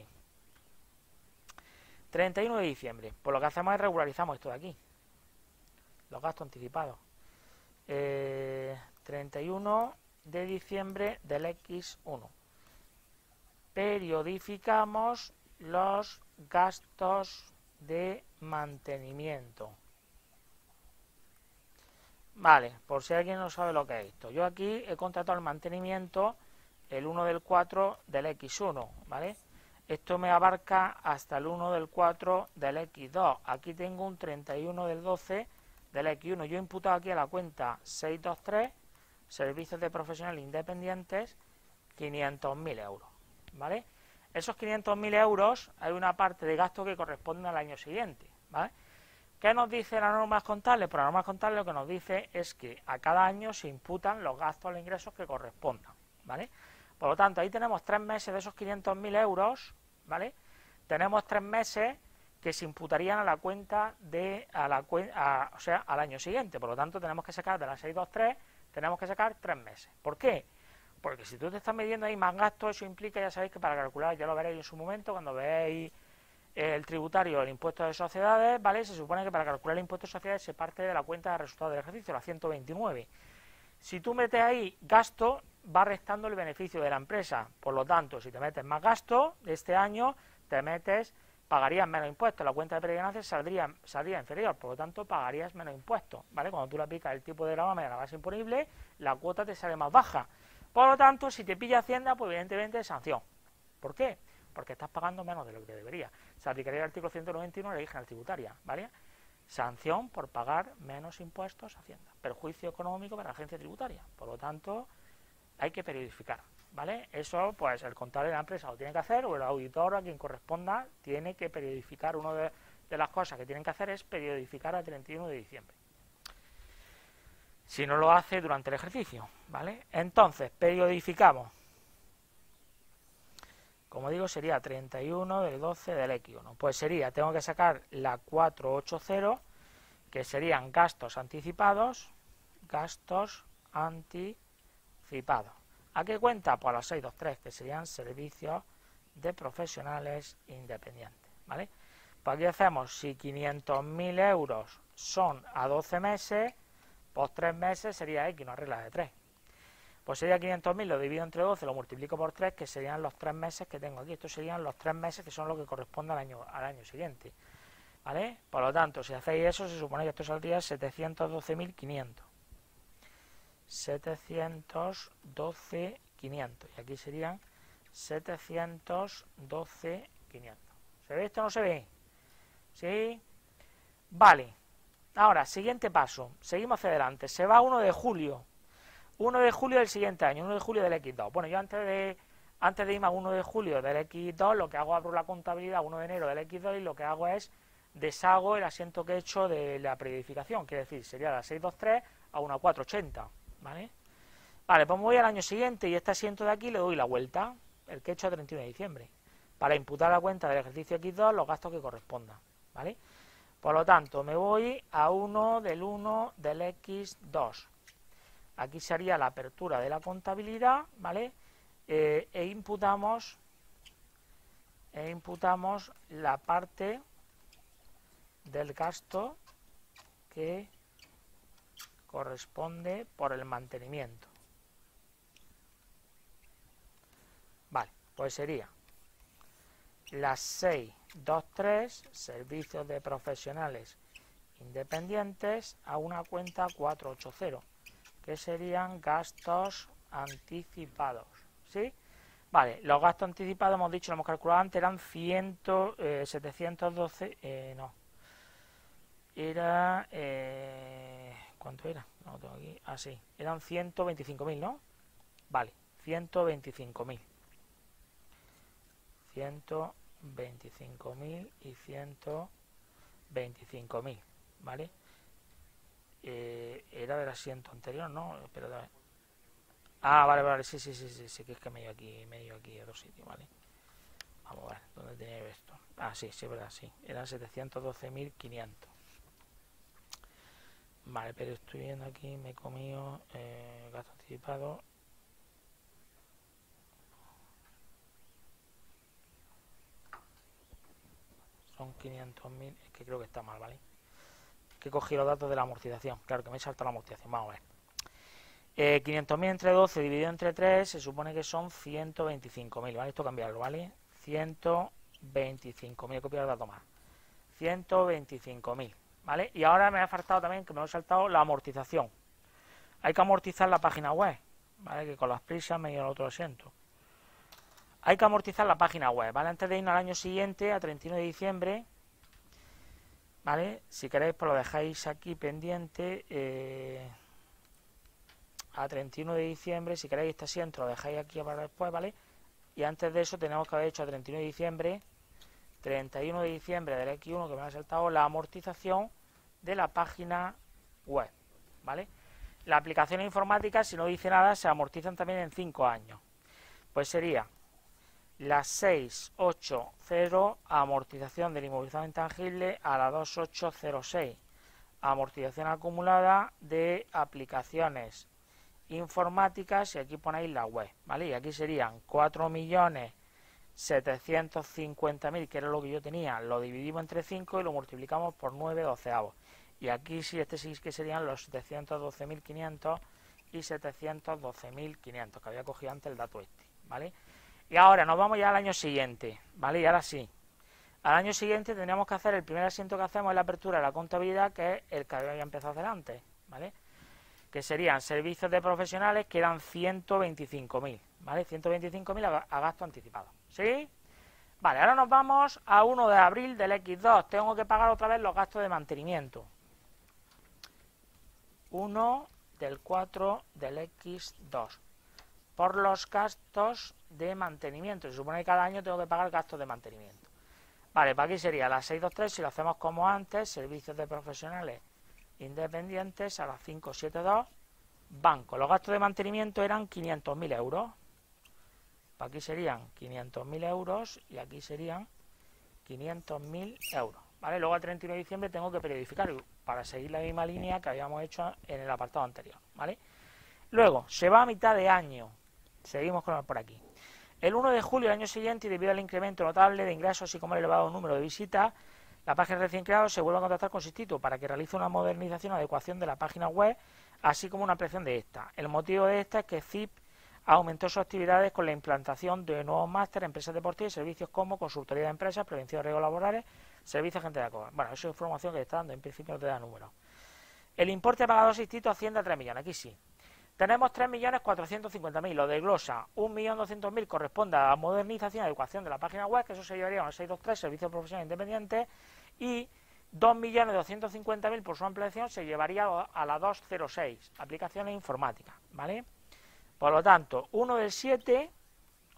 treinta y uno de diciembre. Pues lo que hacemos es regularizamos esto de aquí. Los gastos anticipados. Eh, treinta y uno de diciembre del equis uno. Periodificamos los gastos de mantenimiento. Vale, por si alguien no sabe lo que es esto. Yo aquí he contratado el mantenimiento el uno del cuatro del equis uno, ¿vale? Esto me abarca hasta el uno del cuatro del equis dos. Aquí tengo un treinta y uno del doce del equis uno. Yo he imputado aquí a la cuenta seiscientos veintitrés, servicios de profesionales independientes, quinientos mil euros, ¿vale? Esos quinientos mil euros, hay una parte de gasto que corresponde al año siguiente, ¿vale? ¿Qué nos dice las normas contables? Pues las normas contables lo que nos dice es que a cada año se imputan los gastos o ingresos que correspondan, ¿vale? Por lo tanto, ahí tenemos tres meses de esos quinientos mil euros, ¿vale? Tenemos tres meses que se imputarían a la cuenta de, a la a, o sea, al año siguiente. Por lo tanto, tenemos que sacar de la seiscientos veintitrés, tenemos que sacar tres meses. ¿Por qué? Porque si tú te estás midiendo ahí más gastos, eso implica, ya sabéis que para calcular, ya lo veréis en su momento, cuando veáis el tributario, el impuesto de sociedades, ¿vale? Se supone que para calcular el impuesto de sociedades se parte de la cuenta de resultados del ejercicio, la ciento veintinueve. Si tú metes ahí gasto, va restando el beneficio de la empresa. Por lo tanto, si te metes más gasto de este año, te metes, pagarías menos impuestos. La cuenta de peregrinación saldría, saldría inferior, por lo tanto, pagarías menos impuestos, ¿vale? Cuando tú le aplicas el tipo de gravamen a la base imponible, la cuota te sale más baja. Por lo tanto, si te pilla Hacienda, pues evidentemente es sanción. ¿Por qué? Porque estás pagando menos de lo que debería. Se aplicaría el artículo ciento noventa y uno de la Ley General Tributaria, ¿vale? Sanción por pagar menos impuestos a Hacienda. Perjuicio económico para la agencia tributaria. Por lo tanto, hay que periodificar, ¿vale? Eso, pues, el contable de la empresa lo tiene que hacer, o el auditor, a quien corresponda, tiene que periodificar. Una de, de las cosas que tienen que hacer es periodificar al treinta y uno de diciembre. Si no lo hace durante el ejercicio, ¿vale? Entonces, periodificamos. Como digo, sería treinta y uno del doce del equis uno. Pues sería, tengo que sacar la cuatrocientos ochenta, que serían gastos anticipados, gastos anticipados. ¿A qué cuenta? Pues a los seiscientos veintitrés, que serían servicios de profesionales independientes, ¿vale? Pues aquí hacemos, si quinientos mil euros son a doce meses, pues tres meses sería X, una regla de tres. Pues sería quinientos mil, lo divido entre doce, lo multiplico por tres, que serían los tres meses que tengo aquí. Estos serían los tres meses que son los que corresponden al año, al año siguiente, ¿vale? Por lo tanto, si hacéis eso, se supone que esto saldría setecientos doce mil quinientos. setecientos doce mil quinientos. Y aquí serían setecientos doce mil quinientos. ¿Se ve esto o no se ve? ¿Sí? Vale. Ahora, siguiente paso. Seguimos hacia adelante. Se va uno de julio. uno de julio del siguiente año, uno de julio del equis dos. Bueno, yo antes de Antes de irme a uno de julio del equis dos, lo que hago, abro la contabilidad uno de enero del equis dos y lo que hago es deshago el asiento que he hecho de la periodificación, quiere decir, sería la seiscientos veintitrés a una cuatrocientos ochenta, ¿vale? Vale, pues me voy al año siguiente y este asiento de aquí le doy la vuelta, el que he hecho a treinta y uno de diciembre, para imputar a la cuenta del ejercicio equis dos los gastos que correspondan, ¿vale? Por lo tanto, me voy a uno del uno del equis dos. Aquí sería la apertura de la contabilidad, ¿vale? Eh, e imputamos e imputamos la parte del gasto que corresponde por el mantenimiento. Vale, pues sería las seiscientos veintitrés servicios de profesionales independientes a una cuenta cuatrocientos ochenta, que serían gastos anticipados, ¿sí? Vale, los gastos anticipados hemos dicho, lo hemos calculado antes, eran cien, eh, setecientos doce, eh, no, era, eh, ¿cuánto era? No lo tengo aquí, ah, sí, eran ciento veinticinco mil, ¿no? Vale, ciento veinticinco mil. ciento veinticinco mil y ciento veinticinco mil, ¿vale? Eh, era del asiento anterior, ¿no? Pero, ah, vale, vale, sí, sí, sí, sí, sí, que es que me he ido aquí, me he ido aquí a otro sitio, ¿vale? Vamos a ver, ¿dónde tenía yo esto? Ah, sí, sí, es verdad, sí, eran setecientos doce mil quinientos. Vale, pero estoy viendo aquí, me he comido eh, gasto anticipado. Son quinientos mil, es que creo que está mal, ¿vale? Que he cogido los datos de la amortización, claro que me he saltado la amortización, vamos a ver. Eh, quinientos mil entre doce dividido entre tres se supone que son ciento veinticinco mil, ¿vale? Esto cambiarlo, ¿vale? ciento veinticinco mil, he copiado el dato más. ciento veinticinco mil, ¿vale? Y ahora me ha faltado también, que me he saltado, la amortización. Hay que amortizar la página web, ¿vale? Que con las prisas me he ido al otro asiento. Hay que amortizar la página web, ¿vale? Antes de irnos al año siguiente, a treinta y uno de diciembre, ¿vale? Si queréis, pues lo dejáis aquí pendiente. Eh, a treinta y uno de diciembre, si queréis este asiento, lo dejáis aquí para después, ¿vale? Y antes de eso tenemos que haber hecho a treinta y uno de diciembre, treinta y uno de diciembre del equis uno, que me ha saltado la amortización de la página web, ¿vale? Las aplicaciones informáticas, si no dice nada, se amortizan también en cinco años. Pues sería la seiscientos ochenta, amortización del inmovilizado intangible, a la veintiocho cero seis, amortización acumulada de aplicaciones informáticas, y aquí ponéis la web, ¿vale? Y aquí serían cuatro millones setecientos cincuenta mil, que era lo que yo tenía, lo dividimos entre cinco y lo multiplicamos por nueve doceavos. Y aquí sí, este sí que serían los setecientos doce mil quinientos y setecientos doce mil quinientos, que había cogido antes el dato este, ¿vale? Y ahora nos vamos ya al año siguiente, ¿vale? Y ahora sí, al año siguiente tendríamos que hacer el primer asiento que hacemos en la apertura de la contabilidad, que es el que había empezado a hacer antes, ¿vale? Que serían servicios de profesionales, que eran ciento veinticinco mil, ¿vale? ciento veinticinco mil a, a gasto anticipado, ¿sí? Vale, ahora nos vamos a uno de abril del equis dos, tengo que pagar otra vez los gastos de mantenimiento. uno del cuatro del equis dos, por los gastos de mantenimiento. Se supone que cada año tengo que pagar gastos de mantenimiento. Vale, para aquí sería la seiscientos veintitrés, si lo hacemos como antes, servicios de profesionales independientes, a la quinientos setenta y dos, banco. Los gastos de mantenimiento eran quinientos mil euros. Para aquí serían quinientos mil euros y aquí serían quinientos mil euros. ¿Vale? Luego, a treinta y uno de diciembre tengo que periodificar para seguir la misma línea que habíamos hecho en el apartado anterior, ¿vale? Luego, se va a mitad de año. Seguimos con por aquí. El uno de julio del año siguiente, y debido al incremento notable de ingresos y como el elevado número de visitas, la página recién creada se vuelve a contactar con Sistitu para que realice una modernización o adecuación de la página web, así como una ampliación de esta. El motivo de esta es que C I P aumentó sus actividades con la implantación de nuevos másteres en empresas deportivas y servicios como consultoría de empresas, prevención de riesgos laborales, servicios de agente de acoso. Bueno, eso es información que está dando, en principio no te da números. El importe pagado a Sistitu asciende a tres millones, aquí sí. Tenemos tres millones cuatrocientos cincuenta mil, lo desglosa, un millón doscientos mil corresponde a la modernización y adecuación de la página web, que eso se llevaría a un seiscientos veintitrés, servicios profesionales independientes, y dos millones doscientos cincuenta mil por su ampliación se llevaría a la doscientos seis, aplicaciones informáticas, ¿vale? Por lo tanto, uno del siete,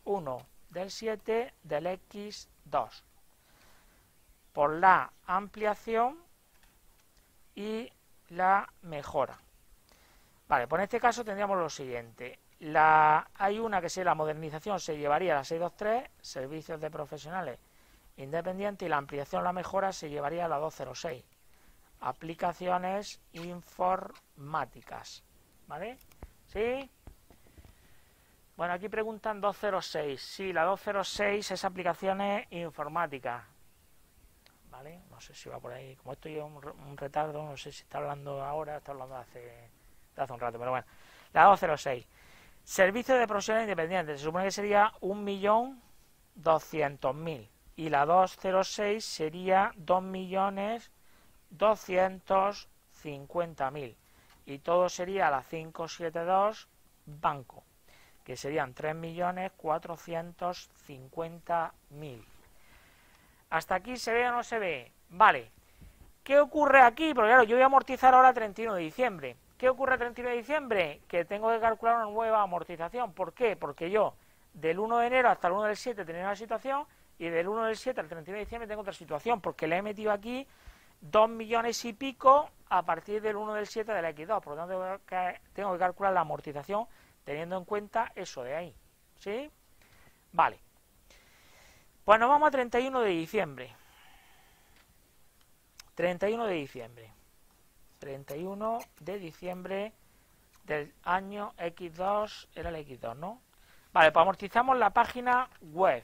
uno del siete del equis dos por la ampliación y la mejora. Vale, pues en este caso tendríamos lo siguiente. La, hay una que sería la modernización, se llevaría a la seiscientos veintitrés, servicios de profesionales independientes, y la ampliación, la mejora, se llevaría a la doscientos seis, aplicaciones informáticas. ¿Vale? ¿Sí? Bueno, aquí preguntan doscientos seis. Sí, la doscientos seis es aplicaciones informáticas. ¿Vale? No sé si va por ahí. Como esto lleva un, un retardo, no sé si está hablando ahora, está hablando de hace, de hace un rato, pero bueno. La doscientos seis. Servicios de profesionales independientes. Se supone que sería un millón doscientos mil. Y la doscientos seis sería dos millones doscientos cincuenta mil. Y todo sería la quinientos setenta y dos banco, que serían tres millones cuatrocientos cincuenta mil. ¿Hasta aquí se ve o no se ve? Vale. ¿Qué ocurre aquí? Porque claro, yo voy a amortizar ahora treinta y uno de diciembre. ¿Qué ocurre el treinta y uno de diciembre? Que tengo que calcular una nueva amortización. ¿Por qué? Porque yo del uno de enero hasta el uno del siete tenía una situación, y del uno del siete al treinta y uno de diciembre tengo otra situación, porque le he metido aquí dos millones y pico a partir del uno del siete del equis dos. Por lo tanto, tengo que calcular la amortización teniendo en cuenta eso de ahí. ¿Sí? Vale. Pues nos vamos a treinta y uno de diciembre. treinta y uno de diciembre. treinta y uno de diciembre del año equis dos, era el equis dos, ¿no? Vale, pues amortizamos la página web.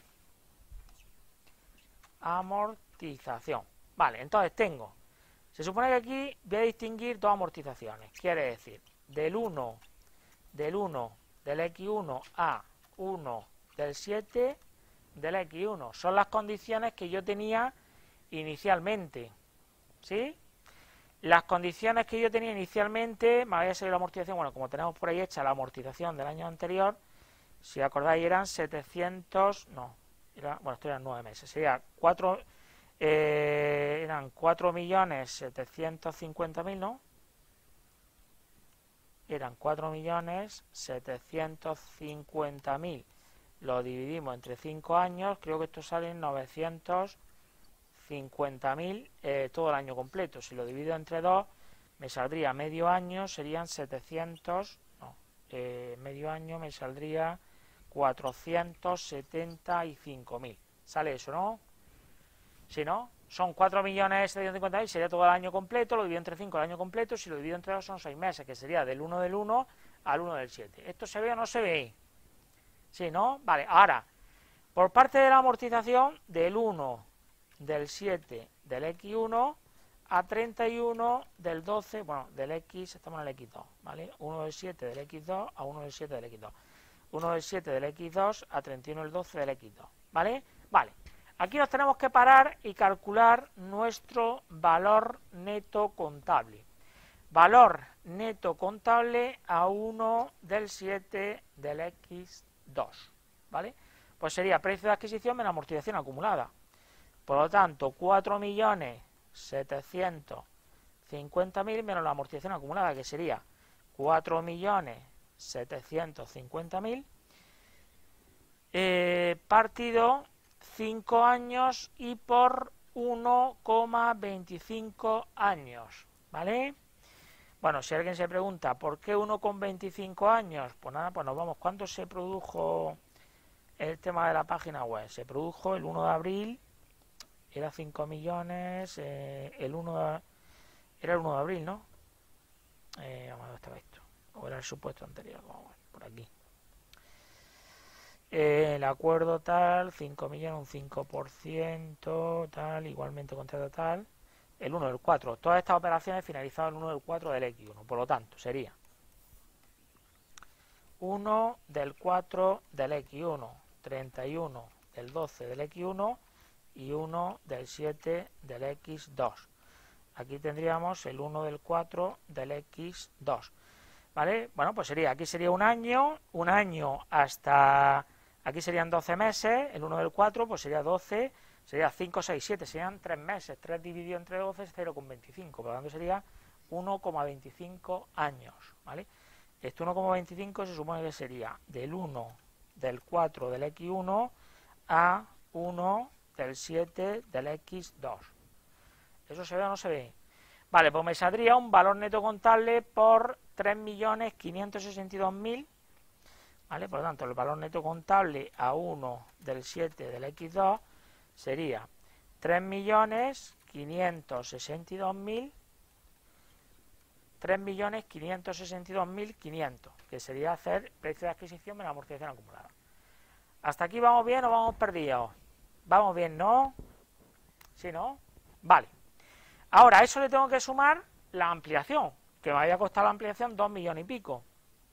Amortización. Vale, entonces tengo, se supone que aquí voy a distinguir dos amortizaciones. Quiere decir, del uno, del uno del equis uno a uno del siete del equis uno. Son las condiciones que yo tenía inicialmente. ¿Sí? Las condiciones que yo tenía inicialmente, me había salido la amortización, bueno, como tenemos por ahí hecha la amortización del año anterior, si acordáis eran setecientos, no, era, bueno, esto eran nueve meses, sería cuatro, eh, eran cuatro millones setecientos cincuenta mil, ¿no? Eran cuatro millones setecientos cincuenta mil, lo dividimos entre cinco años, creo que esto sale en novecientos cincuenta mil eh, todo el año completo. Si lo divido entre dos, me saldría medio año, serían setecientos, no, eh, medio año me saldría cuatrocientos setenta y cinco mil. ¿Sale eso, no? Si no, son cuatro millones setecientos cincuenta mil, sería todo el año completo, lo divido entre cinco el año completo, si lo divido entre dos son seis meses, que sería del uno del uno al uno del siete. ¿Esto se ve o no se ve? ¿Sí, no? Vale, ahora, por parte de la amortización, del uno del siete del equis uno a treinta y uno del doce, bueno, del X, estamos en el equis dos, ¿vale? uno del siete del equis dos a uno del siete del equis dos. uno del siete del equis dos a treinta y uno del doce del equis dos, ¿vale? Vale. Aquí nos tenemos que parar y calcular nuestro valor neto contable. Valor neto contable a uno del siete del equis dos, ¿vale? Pues sería precio de adquisición menos amortización acumulada. Por lo tanto, cuatro millones setecientos cincuenta mil menos la amortización acumulada, que sería cuatro millones setecientos cincuenta mil, eh, partido cinco años y por uno coma veinticinco años, ¿vale? Bueno, si alguien se pregunta, ¿por qué uno coma veinticinco años? Pues nada, pues nos vamos. ¿Cuándo se produjo el tema de la página web? Se produjo el uno de abril, era cinco millones, eh, el uno de, era el uno de abril, ¿no? Eh, vamos a ver, estaba esto. O era el supuesto anterior, vamos a ver, por aquí. Eh, el acuerdo tal, cinco millones, un cinco por ciento, tal, igualmente contrato tal, el uno del cuatro. Todas estas operaciones finalizadas el uno del cuatro del equis uno, por lo tanto, sería uno del cuatro del equis uno, treinta y uno del doce del equis uno y uno del siete del equis dos. Aquí tendríamos el uno del cuatro del equis dos. ¿Vale? Bueno, pues sería, aquí sería un año, un año hasta, aquí serían doce meses, el uno del cuatro, pues sería doce, sería cinco, seis, siete, serían tres meses, tres dividido entre doce es cero coma veinticinco, por lo tanto sería uno coma veinticinco años, ¿vale? Este uno coma veinticinco se supone que sería del uno del cuatro del equis uno a uno del siete del equis dos. ¿Eso se ve o no se ve? Vale, pues me saldría un valor neto contable por tres millones quinientos sesenta y dos mil, ¿vale? Por lo tanto, el valor neto contable a uno del siete del equis dos sería tres millones quinientos sesenta y dos mil, tres millones quinientos sesenta y dos mil quinientos, que sería hacer precio de adquisición menos amortización acumulada. ¿Hasta aquí vamos bien o vamos perdidos? ¿Vamos bien, no? ¿Sí, no? Vale. Ahora, a eso le tengo que sumar la ampliación, que me había costado la ampliación dos millones y pico.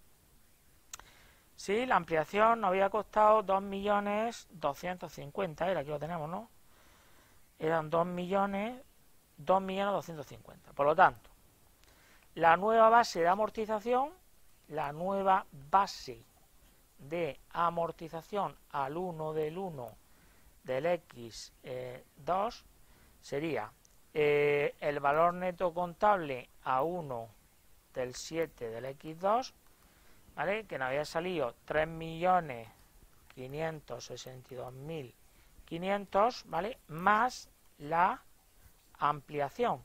Sí, la ampliación nos había costado dos millones doscientos cincuenta, era, aquí lo tenemos, ¿no? Eran dos millones, dos millones doscientos cincuenta. Por lo tanto, la nueva base de amortización, la nueva base de amortización al uno del uno del equis dos sería eh, el valor neto contable a uno del siete del equis dos, ¿vale? Que nos había salido tres millones quinientos sesenta y dos mil quinientos, ¿vale? Más la ampliación.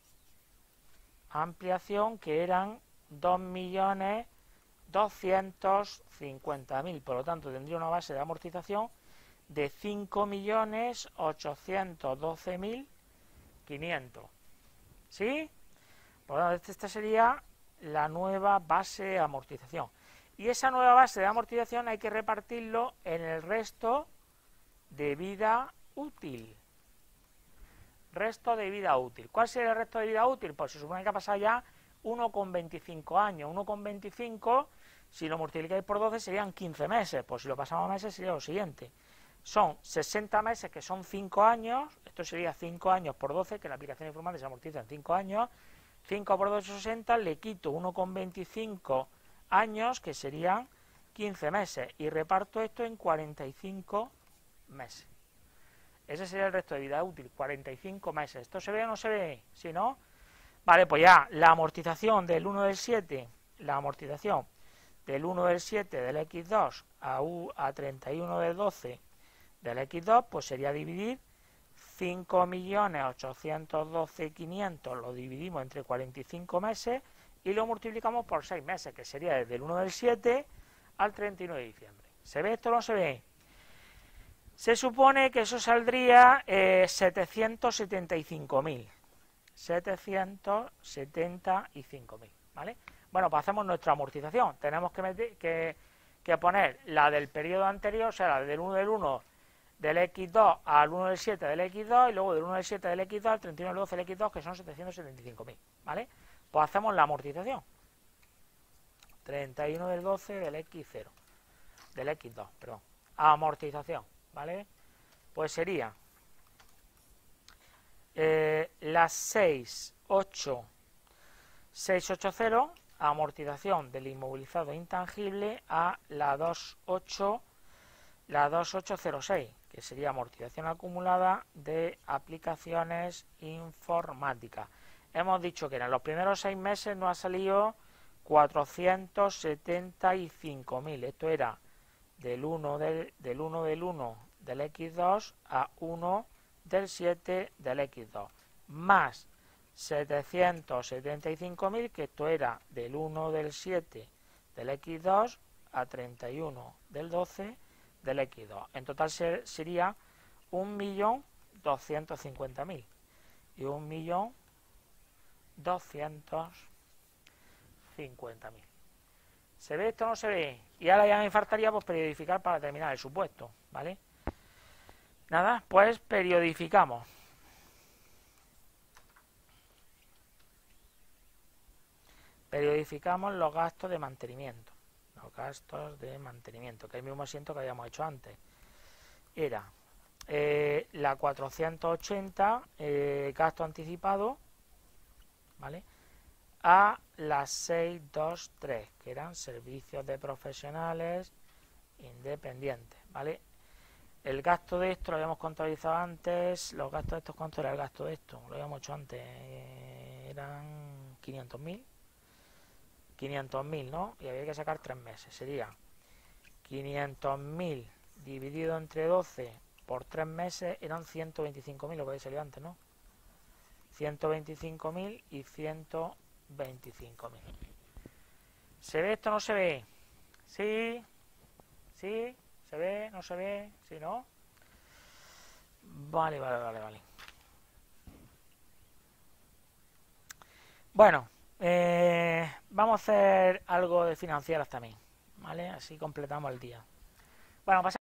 Ampliación que eran dos millones doscientos cincuenta mil, por lo tanto tendría una base de amortización de cinco millones ochocientos doce mil quinientos. ¿Sí? Por lo tanto, esta sería la nueva base de amortización. Y esa nueva base de amortización hay que repartirlo en el resto de vida útil. Resto de vida útil. ¿Cuál sería el resto de vida útil? Pues se supone que ha pasado ya uno coma veinticinco años. uno coma veinticinco, si lo multiplicáis por doce, serían quince meses. Pues si lo pasamos a meses, sería lo siguiente. Son sesenta meses, que son cinco años. Esto sería cinco años por doce, que la aplicación informática se amortiza en cinco años. cinco por doce, sesenta, le quito uno coma veinticinco años, que serían quince meses. Y reparto esto en cuarenta y cinco meses. Ese sería el resto de vida útil, cuarenta y cinco meses. ¿Esto se ve o no se ve? Si no, vale, pues ya la amortización del uno del siete, la amortización del uno del siete del equis dos a, U, a treinta y uno del doce del equis dos, pues sería dividir cinco millones ochocientos doce mil quinientos, lo dividimos entre cuarenta y cinco meses y lo multiplicamos por seis meses, que sería desde el uno del siete al treinta y nueve de diciembre. ¿Se ve esto o no se ve? Se supone que eso saldría eh, setecientos setenta y cinco mil. setecientos setenta y cinco mil, ¿vale? Bueno, pues hacemos nuestra amortización. Tenemos que, meter, que, que poner la del periodo anterior, o sea, la del uno del uno del equis dos al uno del siete del equis dos, y luego del uno del siete del equis dos al treinta y uno del doce del equis dos, que son setecientos setenta y cinco mil, ¿vale? Pues hacemos la amortización. treinta y uno del doce del equis cero, del equis dos, perdón. Amortización, ¿vale? Pues sería eh, las seis ocho seis ocho cero, amortización del inmovilizado intangible, a la dos ocho la dos ocho cero seis, que sería amortización acumulada de aplicaciones informáticas. Hemos dicho que en los primeros seis meses nos ha salido cuatrocientos setenta y cinco mil. Esto era del uno del, del uno del uno del equis dos a uno del siete del equis dos, más setecientos setenta y cinco mil, que esto era del uno del siete del equis dos a treinta y uno del doce del equis dos. En total ser, sería un millón doscientos cincuenta mil y un millón doscientos cincuenta mil. ¿Se ve esto o no se ve? Y ahora ya me faltaría pues periodificar para terminar el supuesto, ¿vale? Nada, pues periodificamos. Periodificamos los gastos de mantenimiento. Los gastos de mantenimiento, que es el mismo asiento que habíamos hecho antes. Era eh, la cuatrocientos ochenta, eh, gasto anticipado, ¿vale? A las seiscientos veintitrés, que eran servicios de profesionales independientes, ¿vale? El gasto de esto lo habíamos contabilizado antes. Los gastos de estos, ¿cuánto era el gasto de esto? Lo habíamos hecho antes, eh, eran quinientos mil, quinientos mil, ¿no? Y había que sacar tres meses, sería quinientos mil dividido entre doce por tres meses eran ciento veinticinco mil, lo que habéis salido antes, ¿no? ciento veinticinco mil y ciento veinticinco mil. ¿Se ve esto o no se ve? ¿Sí? ¿Sí? ¿Se ve? ¿No se ve? ¿Sí, no? Vale, vale, vale, vale. Bueno, eh, vamos a hacer algo de financieras también, ¿vale? Así completamos el día. Bueno, pasamos